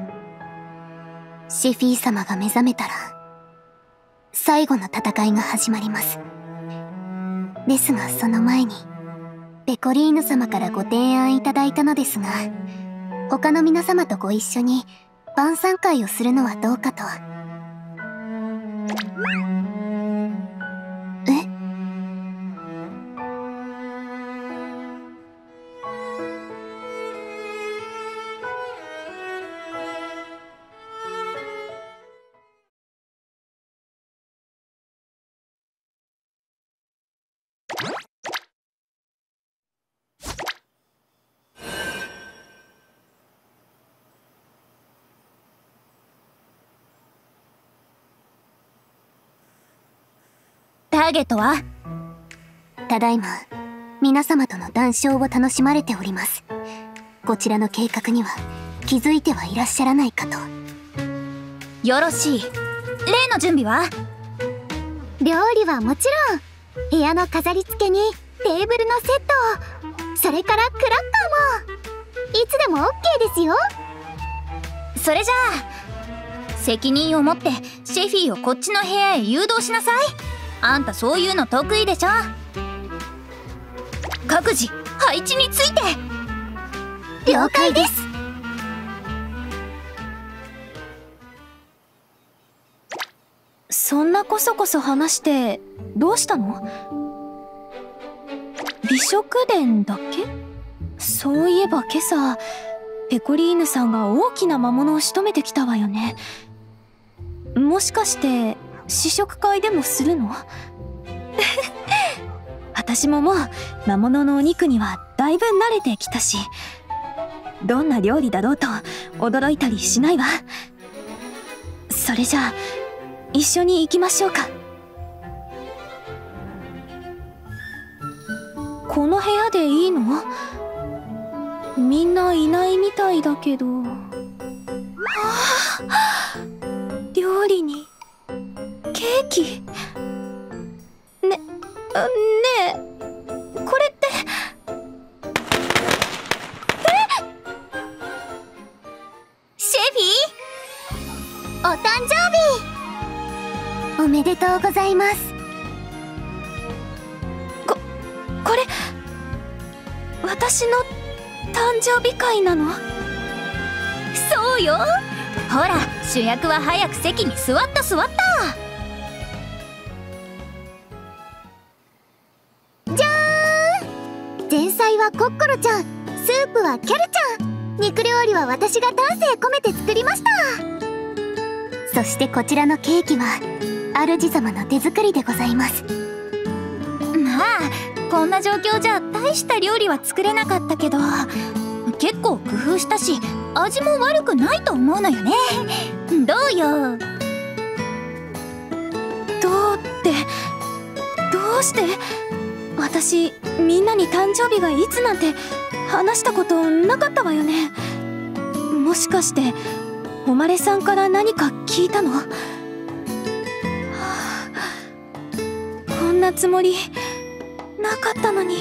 シフィー様が目覚めたら最後の戦いが始まります。ですがその前にペコリーヌ様からご提案いただいたのですが、他の皆様とご一緒に晩餐会をするのはどうかと。え？ ターゲットは？ ただいま皆様との談笑を楽しまれております。こちらの計画には気づいてはいらっしゃらないかと。 よろしい。例の準備は？ 料理はもちろん、部屋の飾り付けにテーブルのセット、それからクラッカーもいつでも OK ですよ。 それじゃあ責任を持ってシェフィーをこっちの部屋へ誘導しなさい。あんたそういうの得意でしょ。 各自配置について。 了解です。 そんなこそこそ話してどうしたの？美食殿だっけ？そういえば今朝ペコリーヌさんが大きな魔物を仕留めてきたわよね。もしかして試食会でもするの？私ももう魔物のお肉にはだいぶ慣れてきたし、どんな料理だろうと驚いたりしないわ。それじゃあ一緒に行きましょうか。この部屋でいいの？みんないないみたいだけど。料理にケーキ。ねえ、これって。 シェフィー、お誕生日おめでとうございます。 これ私の誕生日会なの？ そうよ。ほら、主役は早く席に座った。 じゃーん。前菜はコッコロちゃん、スープはキャルちゃん、肉料理は私が丹精込めて作りました。そしてこちらのケーキは主様の手作りでございます。 まあこんな状況じゃ大した料理は作れなかったけど、結構工夫したし味も悪くないと思うのよね。どうよ。 どうして私みんなに誕生日がいつなんて話したことなかったわよね。もしかして誉さんから何か聞いたの？こんなつもりなかったのに。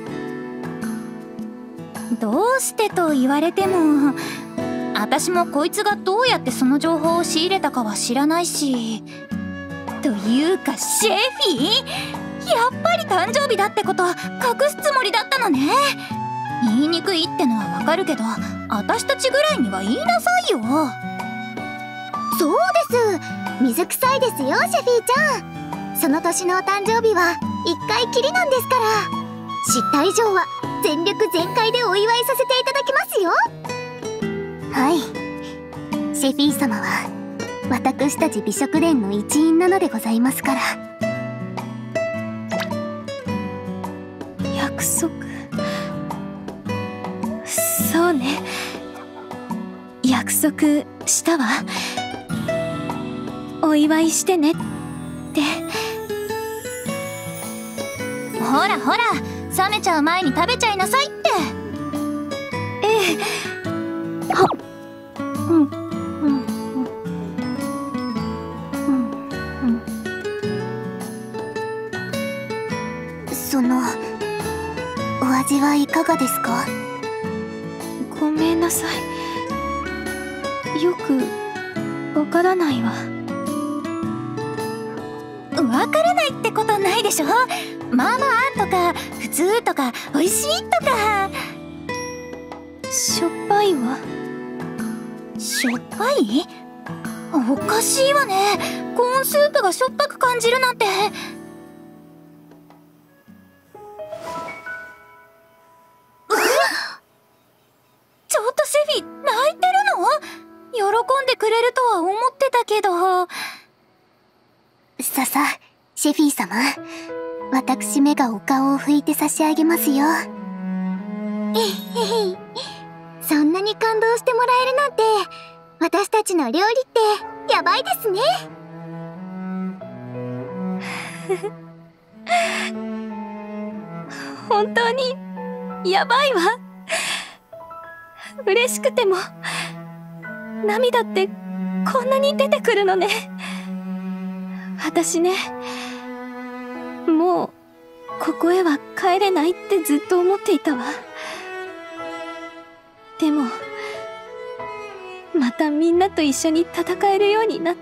どうしてと言われても、私もこいつがどうやってその情報を仕入れたかは知らないし。というかシェフィー、やっぱり誕生日だってこと隠すつもりだったのね。言いにくいってのはわかるけど、私たちぐらいには言いなさいよ。 そうです。水臭いですよ、シェフィーちゃん。その年のお誕生日は1回きりなんですから、知った以上は全力全開でお祝いさせていただきますよ。はい、シェフィー様は私たち美食殿の一員なのでございますから。 約束。そうね、約束したわ。お祝いしてねって。 ほらほら、冷めちゃう前に食べちゃいなさいって。 ええ。はっ。 そのお味はいかがですか？ ごめんなさい。よくわからないわ。 わからないってことないでしょ。まあまあとか普通とか美味しいとか。 しょっぱいわ。 しょっぱい？おかしいわね。コーンスープがしょっぱく感じるなんて。ちょっとシェフィ、泣いてるの？喜んでくれるとは思ってたけど。 さ、シェフィー様、私めがお顔を拭いて差し上げますよ。そんなに感動してもらえるなんて、私たちの料理ってやばいですね。 本当にやばいわ。嬉しくても涙ってこんなに出てくるのね。私ね、もうここへは帰れないってずっと思っていたわ。でもまたみんなと一緒に戦えるようになって、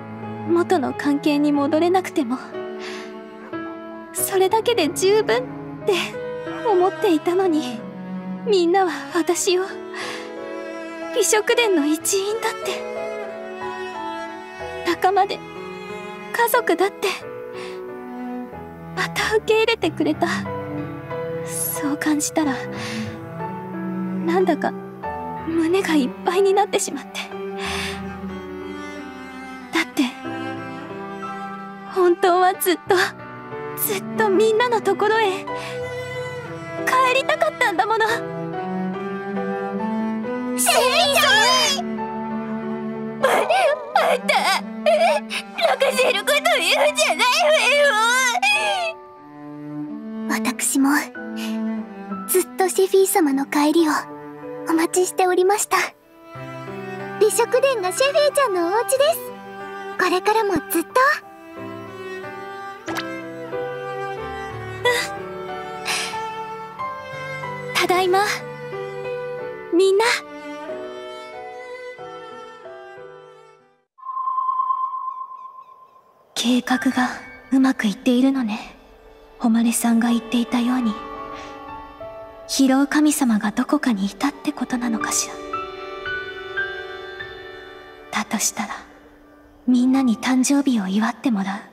元の関係に戻れなくてもそれだけで十分って思っていたのに、みんなは私を美食殿の一員だって、仲間で家族だってまた受け入れてくれた。そう感じたらなんだか胸がいっぱいになってしまって。だって本当はずっとみんなのところへ帰りたかったんだもの。 シェフィさん！あんた泣かせること言うんじゃないわよ。私もずっとシェフィー様の帰りをお待ちしておりました。美食殿がシェフィーちゃんのお家です。これからもずっと。 ただいま、みんな。計画がうまくいっているのね。誉さんが言っていたように、拾う神様がどこかにいたってことなのかしら。だとしたら、みんなに誕生日を祝ってもらう。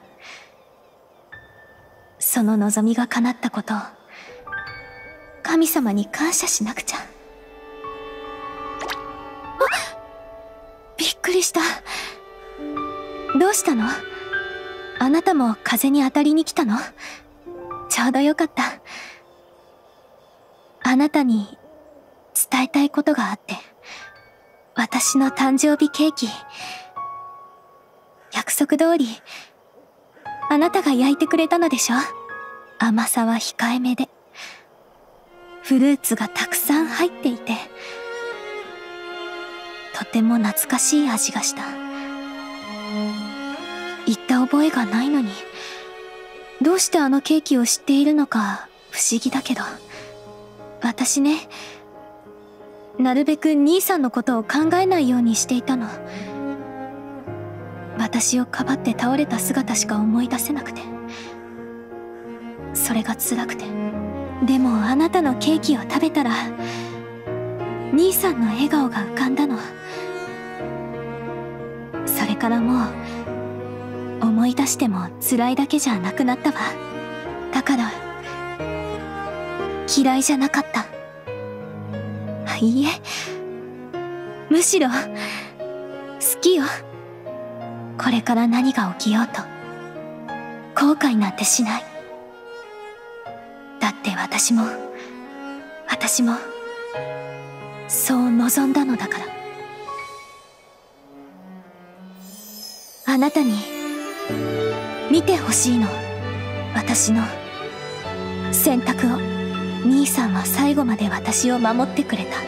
その望みが叶ったことを神様に感謝しなくちゃ。びっくりした。どうしたの？あなたも風に当たりに来たの？ちょうどよかった。あなたに伝えたいことがあって。私の誕生日ケーキ、約束通りあなたが焼いてくれたのでしょ？甘さは控えめでフルーツがたくさん入っていて、とても懐かしい味がした。言った覚えがないのに、どうしてあのケーキを知っているのか不思議だけど、私ね、なるべく兄さんのことを考えないようにしていたの。私をかばって倒れた姿しか思い出せなくて、それが辛くて。でもあなたのケーキを食べたら兄さんの笑顔が浮かんだの。それからもう思い出しても辛いだけじゃなくなったわ。だから嫌いじゃなかった。いいえ、むしろ好きよ。これから何が起きようと後悔なんてしない。だって私もそう望んだのだから。あなたに見てほしいの、私の選択を。兄さんは最後まで私を守ってくれた。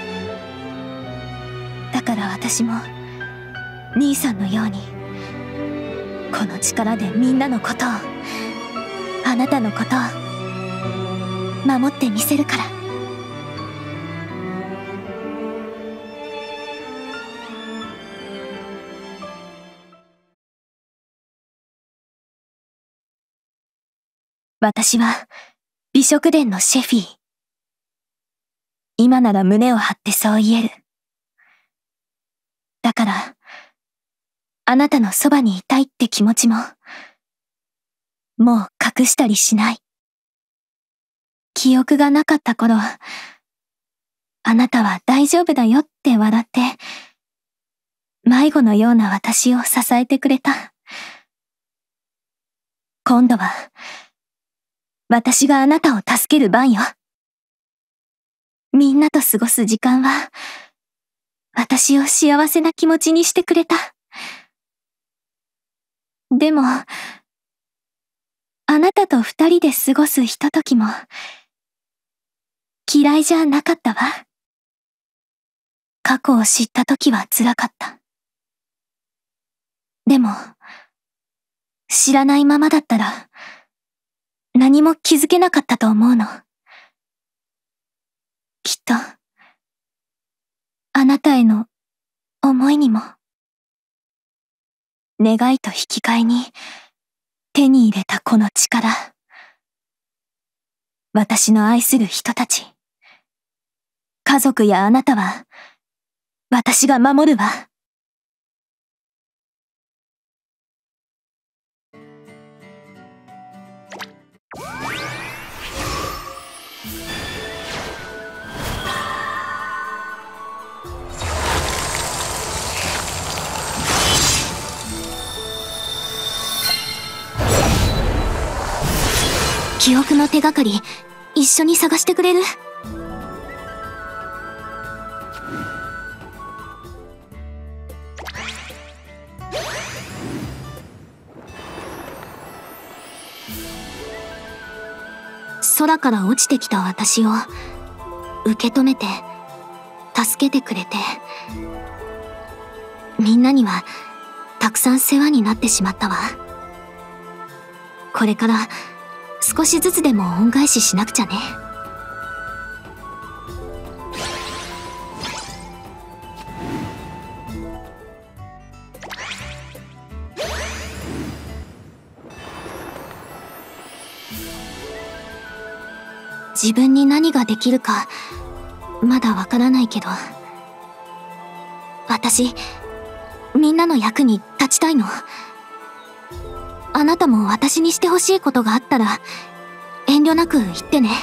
だから私も兄さんのようにこの力でみんなのことを、あなたのことを守ってみせるから。私は美食殿のシェフィー。今なら胸を張ってそう言える。だから、あなたのそばにいたいって気持ちも、もう隠したりしない。記憶がなかった頃、あなたは大丈夫だよって笑って、迷子のような私を支えてくれた。今度は、私があなたを助ける番よ。みんなと過ごす時間は、私を幸せな気持ちにしてくれた。でも、あなたと二人で過ごすひとときも、嫌いじゃなかったわ。過去を知ったときは辛かった。でも、知らないままだったら、何も気づけなかったと思うの。きっと、あなたへの思いにも、願いと引き換えに手に入れたこの力。 私の愛する人たち。家族やあなたは、私が守るわ。記憶の手がかり、一緒に探してくれる？空から落ちてきた私を受け止めて助けてくれて、みんなにはたくさん世話になってしまったわ。これから少しずつでも恩返ししなくちゃね。自分に何ができるかまだわからないけど、私みんなの役に立ちたいの。あなたも私にしてほしいことがあったら遠慮なく言ってね。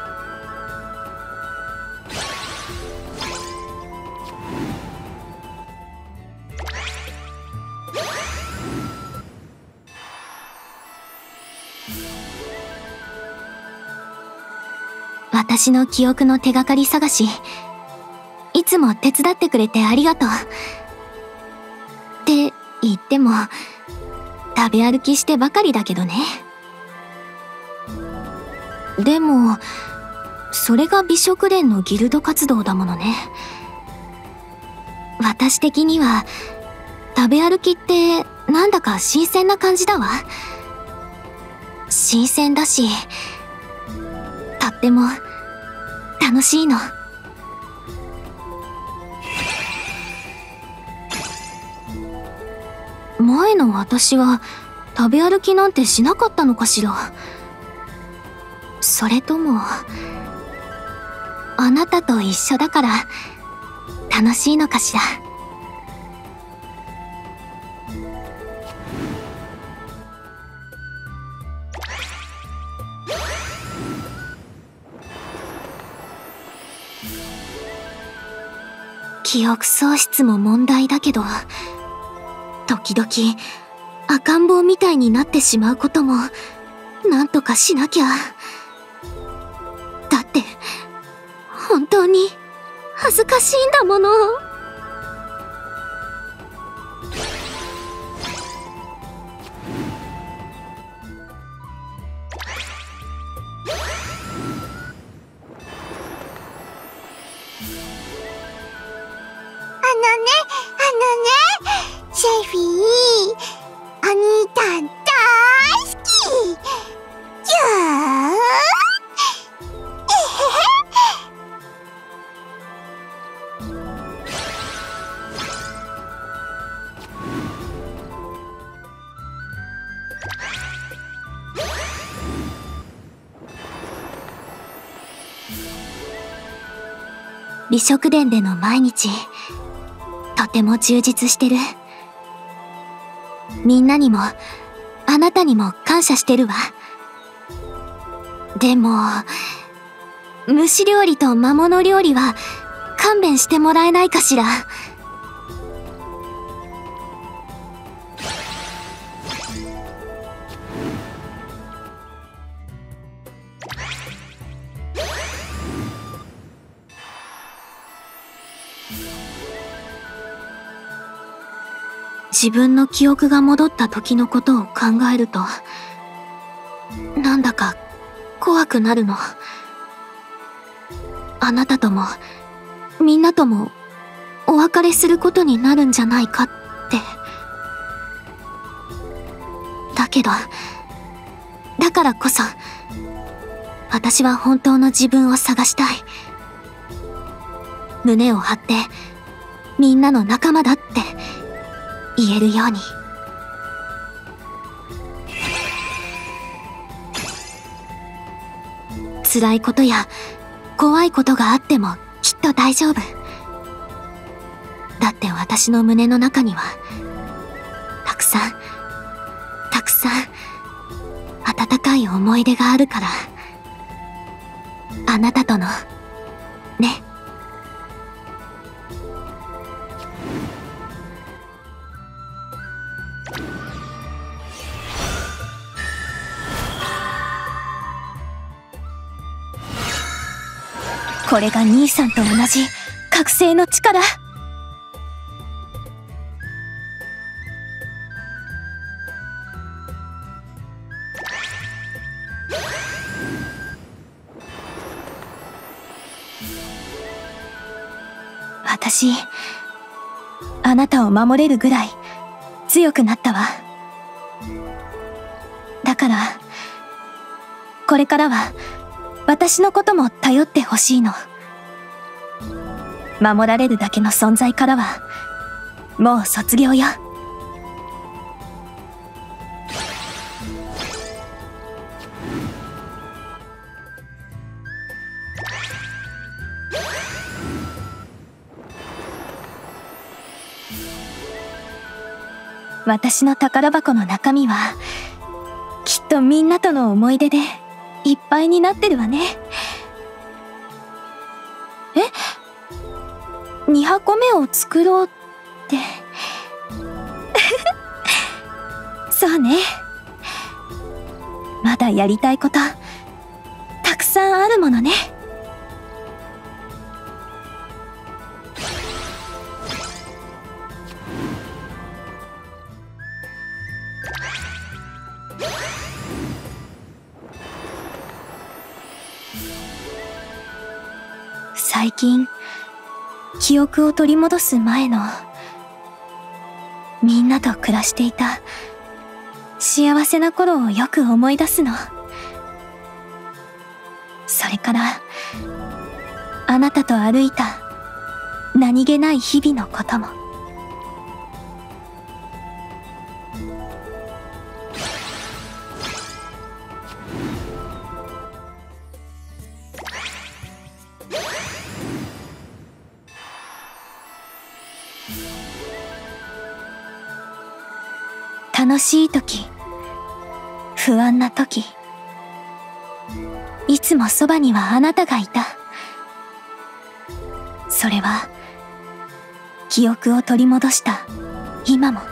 私の記憶の手がかり探し、いつも手伝ってくれてありがとう。って言っても食べ歩きしてばかりだけどね。でもそれが美食連のギルド活動だものね。私的には食べ歩きってなんだか新鮮な感じだわ。新鮮だし、とっても楽しいの。前の私は食べ歩きなんてしなかったのかしら。それともあなたと一緒だから楽しいのかしら。記憶喪失も問題だけど、時々赤ん坊みたいになってしまうこともなんとかしなきゃ。だって本当に恥ずかしいんだもの。 シェフィー、お兄たん大好き。じゃあ美食殿での毎日、とても充実してる。みんなにもあなたにも感謝してるわ。でも蒸し料理と魔物料理は勘弁してもらえないかしら。自分の記憶が戻った時のことを考えると、なんだか怖くなるの。あなたともみんなともお別れすることになるんじゃないかって。だけど、だからこそ私は本当の自分を探したい。胸を張ってみんなの仲間だって言えるように。 辛いことや怖いことがあってもきっと大丈夫。だって私の胸の中にはたくさん温かい思い出があるから。あなたとのね。 これが兄さんと同じ覚醒の力。私、あなたを守れるぐらい強くなったわ。だから、これからは私のことも頼ってほしいの。守られるだけの存在からはもう卒業よ。私の宝箱の中身はきっとみんなとの思い出でいっぱいになってるわね。2箱目を作ろうってそうね。まだやりたいことたくさんあるものね。最近記憶を取り戻す前のみんなと暮らしていた幸せな頃をよく思い出すの。それからあなたと歩いた何気ない日々のことも。楽しい時、不安な時、いつもそばにはあなたがいた。それは記憶を取り戻した今も。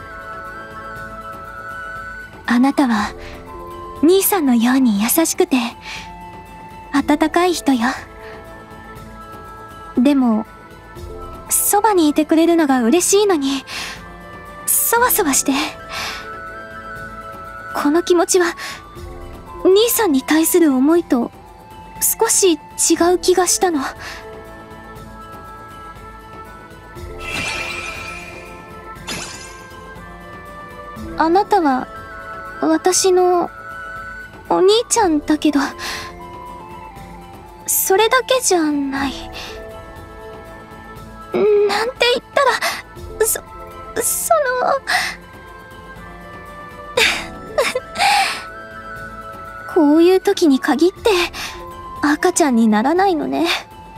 あなたは兄さんのように優しくて温かい人よ。でもそばにいてくれるのが嬉しいのにそわそわして、この気持ちは兄さんに対する思いと少し違う気がしたの。あなたは私のお兄ちゃんだけど、それだけじゃない。なんて言ったら、そのこういう時に限って赤ちゃんにならないのね。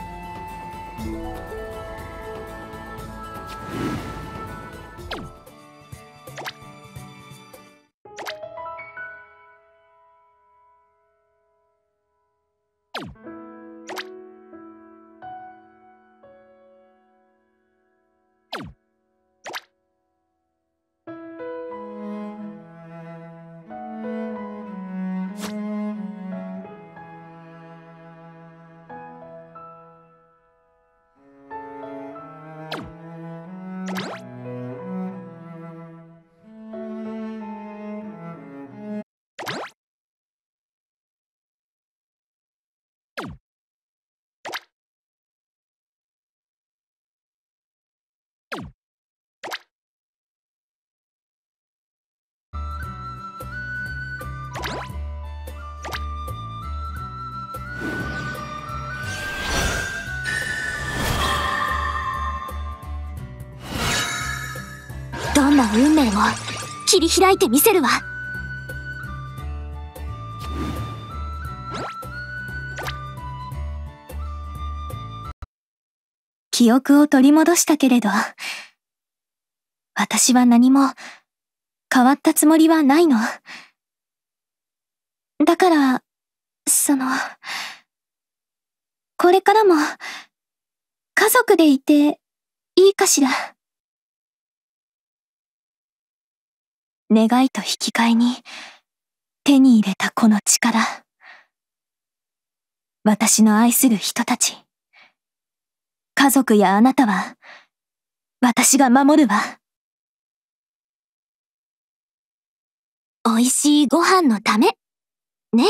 どんな運命を切り開いてみせるわ。 記憶を取り戻したけれど、私は何も変わったつもりはないの。だから、これからも家族でいていいかしら。願いと引き換えに手に入れたこの力。私の愛する人たち。家族やあなたは私が守るわ。美味しいご飯のため、ね。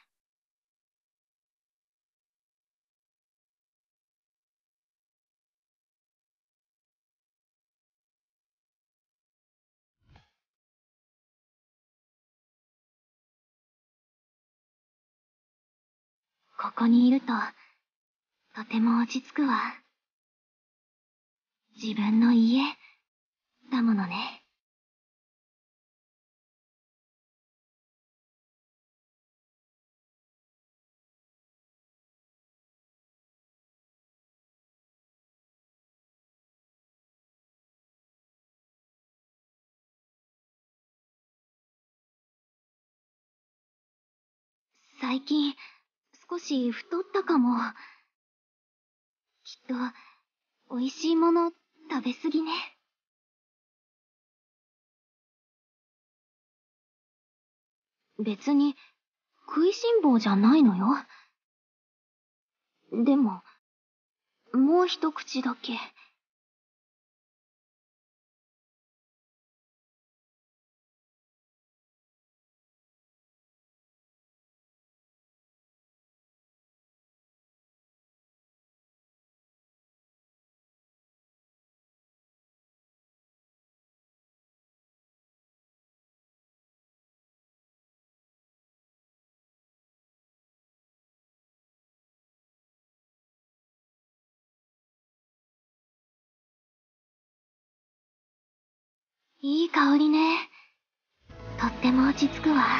ここにいると、とても落ち着くわ。自分の家、だものね。最近、少し太ったかも。きっと、美味しいもの食べすぎね。別に、食いしん坊じゃないのよ。でも、もう一口だけ。いい香りね。とっても落ち着くわ。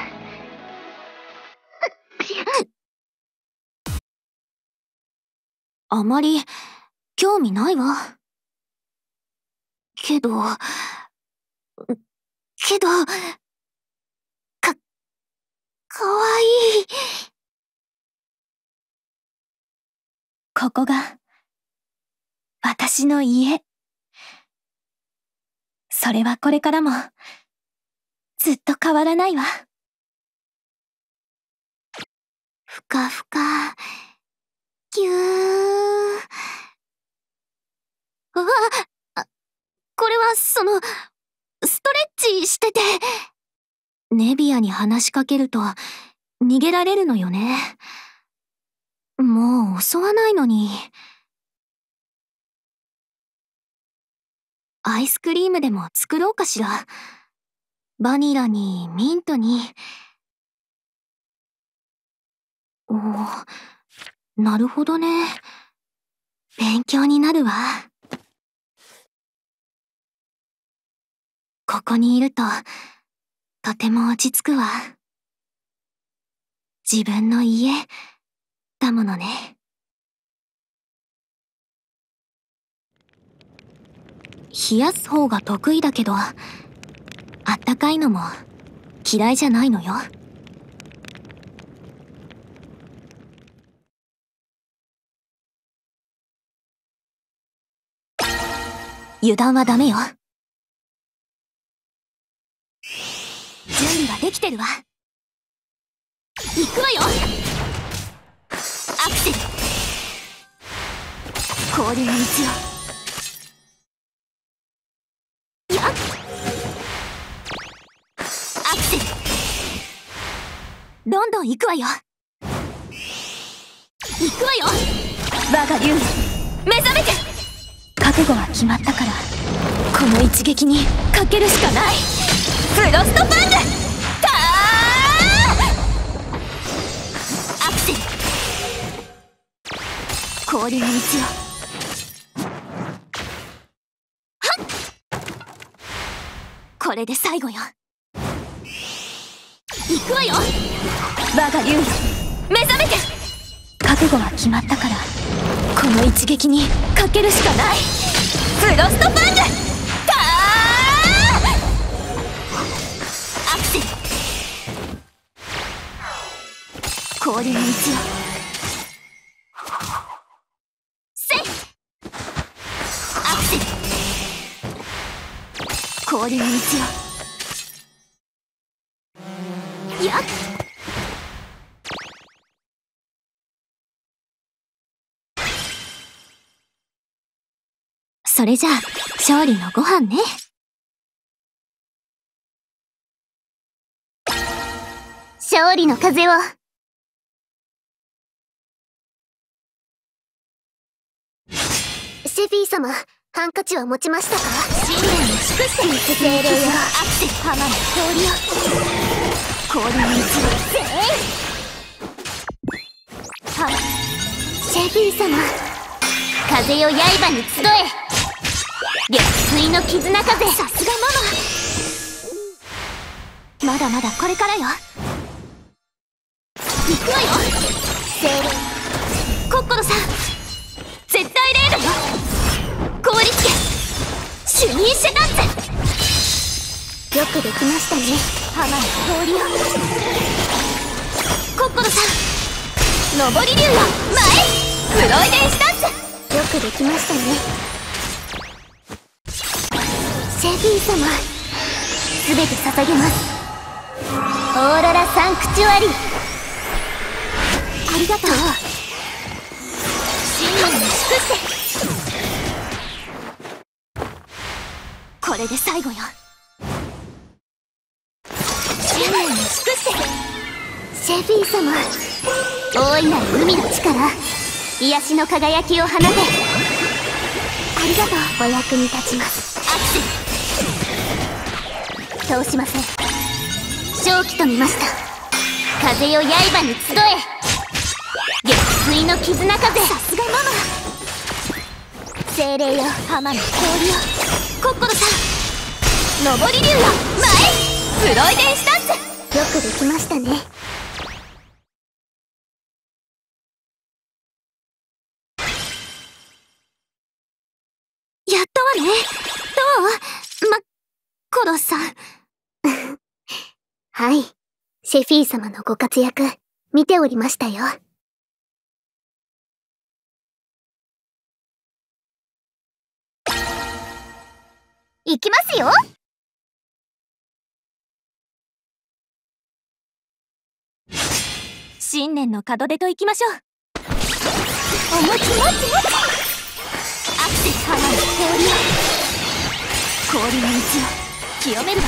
あまり興味ないわ。けど、かわいい。ここが、私の家。それはこれからも、ずっと変わらないわ。ふかふか、ぎゅー。これはストレッチしてて。ネビアに話しかけると、逃げられるのよね。もう襲わないのに。アイスクリームでも作ろうかしら。バニラにミントに。おー、なるほどね。勉強になるわ。ここにいると、とても落ち着くわ。自分の家、だものね。冷やす方が得意だけど、あったかいのも嫌いじゃないのよ。油断はダメよ。準備はできてるわ。行くわよ。アクセル。氷の道を。やっ。アクセル。どんどん行くわよ。行くわよ。我が竜、目覚めて。覚悟は決まったから、この一撃にかけるしかない。フロストパング。アクセル。氷の道を。はっ。これで最後よ。行くわよ。我が竜、目覚めて。覚覚悟は決まったから、この一撃にかけるしかない。ブロストバングアクセル、氷の道をせい、アクセル、氷の道をやっ、それじゃあ勝利のご飯ね。 勝利の風を。シェフィー様、ハンカチは持ちましたか？ 新年を祝して、精霊よ、アクセル、浜の氷よ、氷の道を、 シェフィー様、風よ刃に集え、月水の絆風。 さすがママ。まだまだこれからよ。行くわよ。精霊コッコロさん、絶対霊だよ。氷つけ主任シェダンス。 よくできましたね。 浜の氷よ、コッコロさん、上り竜よ、前フロイデンシュダンス。 よくできましたね。シェフィー様、すべて捧げます。オーロラサンクチュアリ。 ありがとう。新年を祝して、これで最後よ。新年を祝して、 シェフィー様、大いなる海の力、癒しの輝きを放て。ありがとう。お役に立ちます。 アクセル、 通しません。正気と見ました。風よ刃に集え、月水の絆風。 さすがママ。 精霊よ、 浜の氷よ、コッコロさん、上り竜よ、前フロイデンシュダンス。 よくできましたね。 やったわね。どう？コロさん。 はい。シェフィー様のご活躍、見ておりましたよ。 行きますよ。新年の門出と行きましょう。おもちもちもち。アクセル、浜の氷よ、氷の道を清めるわ。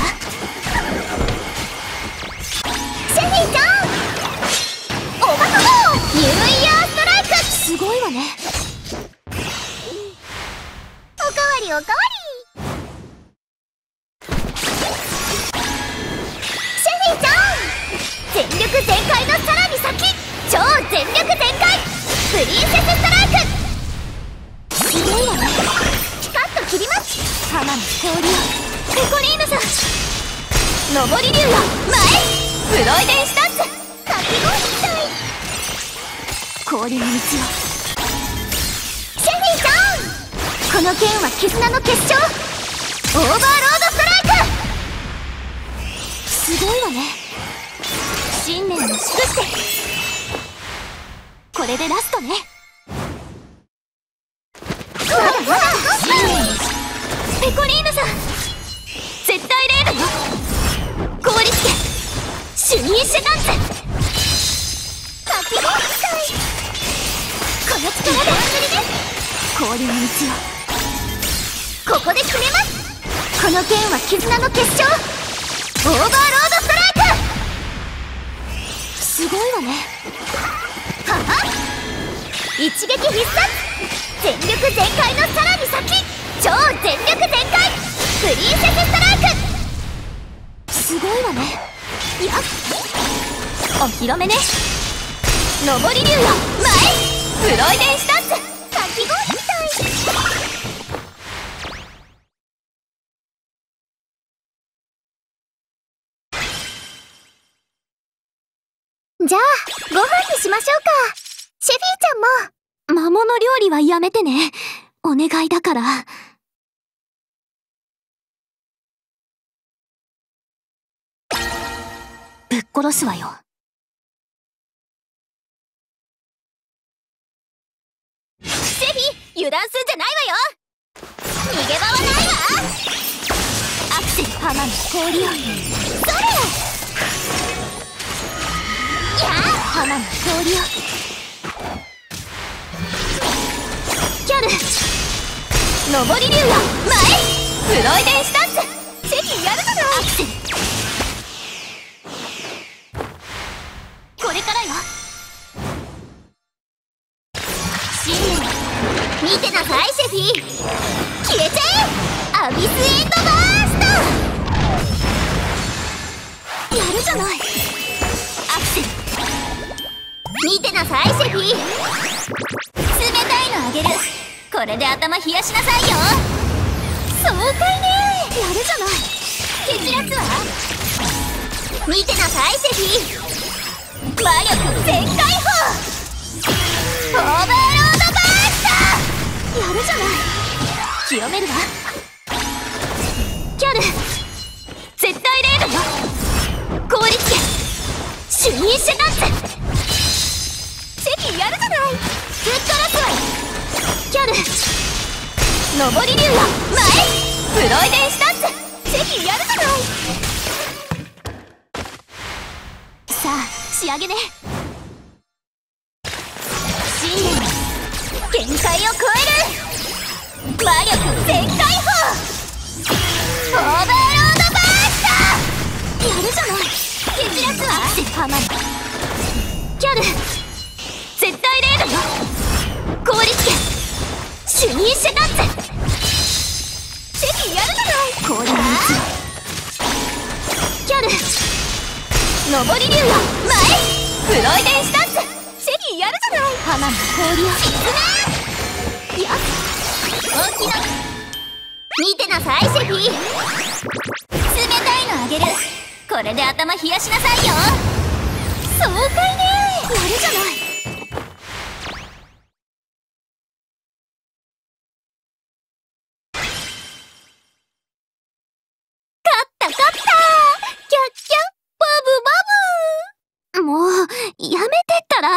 シェフィーちゃん、おばさま、ニューイヤーストライク。 すごいわね。 おかわりおかわり。シェフィーちゃん、全力全開のさらに先、超全力全開プリンセスストライク。 すごいわね。 ピカッと切ります。 浜の氷よ、ペコリーヌさん、上り竜よ、前フロイデンシュダンス。 かき氷みたい。 氷の道を。 シェフィーちゃん、この剣は絆の結晶、オーバーロードストライク。 すごいわね。新年を祝して、これでラストね。新年をペコリーヌさん、絶対霊だよ。氷つけ主任シェダンス。 かき氷みたい。 この力で氷の道を。ここで決めます。この剣は絆の結晶、オーバーロードストライク。 すごいわね。 はは、一撃必殺、全力全開のさらに先、超全力全開プリンセスストライク。 すごいわね。やっ、お披露目ね。上り竜よ、前フロイデンシュダンス。 かき氷みたい。じゃあご飯にしましょうか。 シェフィーちゃんも。魔物料理はやめてね。お願いだから。ぶっ殺すわよ。 シェフィ、油断すんじゃないわよ。逃げ場はないわ。 アクセル浜の氷よ。 それ。やあ、 浜の氷よ。キャル上り竜よ。 前フロイデンシュタンツ。シェフィやるじゃない。 アクセルこれからよ。 信念見てなさいシェフィ。消えちゃえアビスエンドバースト。 やるじゃない。 アクセル見てなさいシェフィ。冷たいのあげる。これで頭冷やしなさいよ。爽快ね。 やるじゃない。 蹴散らすわ。見てなさいシェフィ。魔力全開放。オーバーロードバースト。 やるじゃない。 清めるわ。キャル絶対レードよ。効率剣主任シェタンツ。シェフィやるじゃない。ぶっ殺すわ。キャル上り竜よ。前フロイデンシュタンツ。シェフィやるじゃない。 さあ仕上げね。 信念限界を超える。魔力全開放。オーバーロードバースト。 やるじゃない。 蹴散らすわ。 アクセル浜のキャル絶対レードよ。効率剣主任シェタンツ。シェフィやるじゃない。 氷のキャル上り竜よ。前フロイデンシュタンツ。シェフィやるじゃない。 浜の氷よ。 沈め。よっ大きな見てなさいシェフィ。冷たいのあげる。これで頭冷やしなさいよ。爽快ね。 やるじゃない。 勝ったキャッキャバブバブ。 もうやめてったら。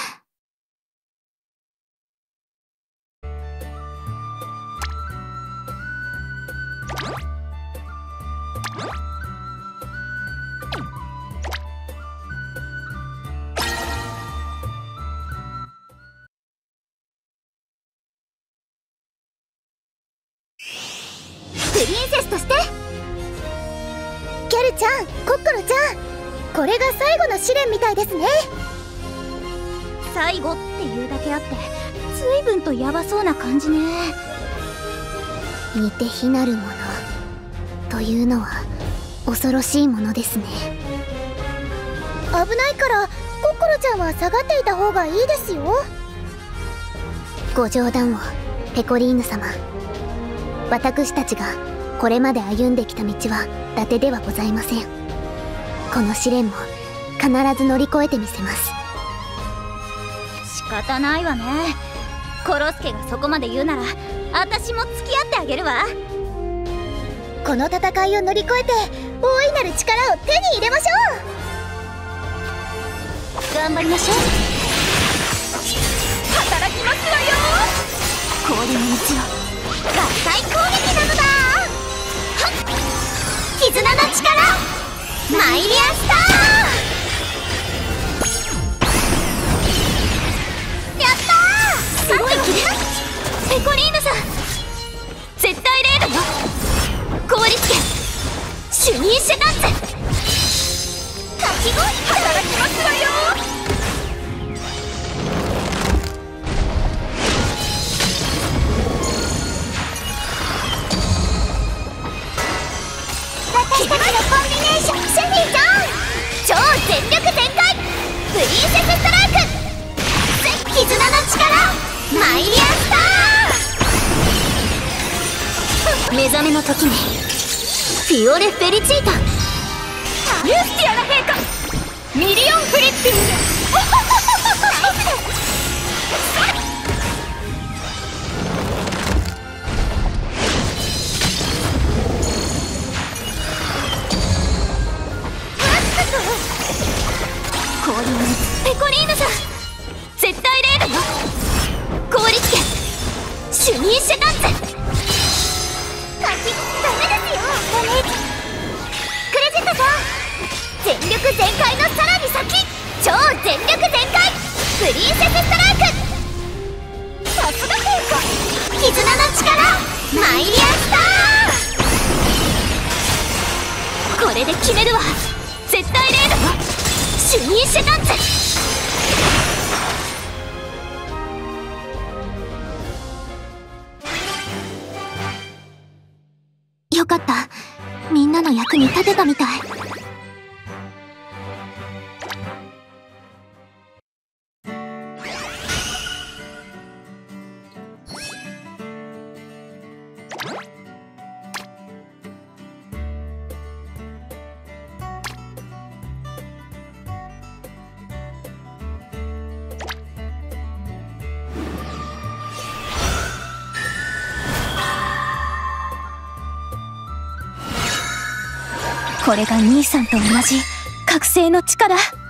プリンセスとして。キャルちゃんコッコロちゃん、これが最後の試練みたいですね。 最後っていうだけあって随分とヤバそうな感じね。 似て非なるものというのは恐ろしいものですね。危ないからコッコロちゃんは下がっていた方がいいですよ。ご冗談をペコリーヌ様。私たちがこれまで歩んできた道は伊達ではございません。この試練も必ず乗り越えてみせます。 仕方ないわね。コロスケがそこまで言うなら私も付き合ってあげるわ。 この戦いを乗り越えて大いなる力を手に入れましょう。 頑張りましょう。 働きますわよ。 氷の道を合体攻撃なのだ。絆の力マイリアスター。やったー。 すごい切れ。 ペコリーヌさん絶対レードよ。効率剣主任シェタンツ。かき氷働きますわよ。私たちのコンビネーションシェフィーちゃん超全力全開プリンセスストライク絆の力マイリアスター。 目覚めの時にフィオレ・フェリチータ。 ユースティアの陛下ミリオンフリッピング。ナイスです。 氷のペコリーヌさん、絶対霊だよ。氷つけ主任シェタンツ。ダメですよ。ダメ。クレジットさん、全力全開のさらに先、超全力全開プリンセスストライク。さすが陛下、絆の力マイリアスター。これで決めるわ。絶対霊だよ、主任シェタンツ。よかった、みんなの役に立てたみたい。 これが兄さんと同じ覚醒の力。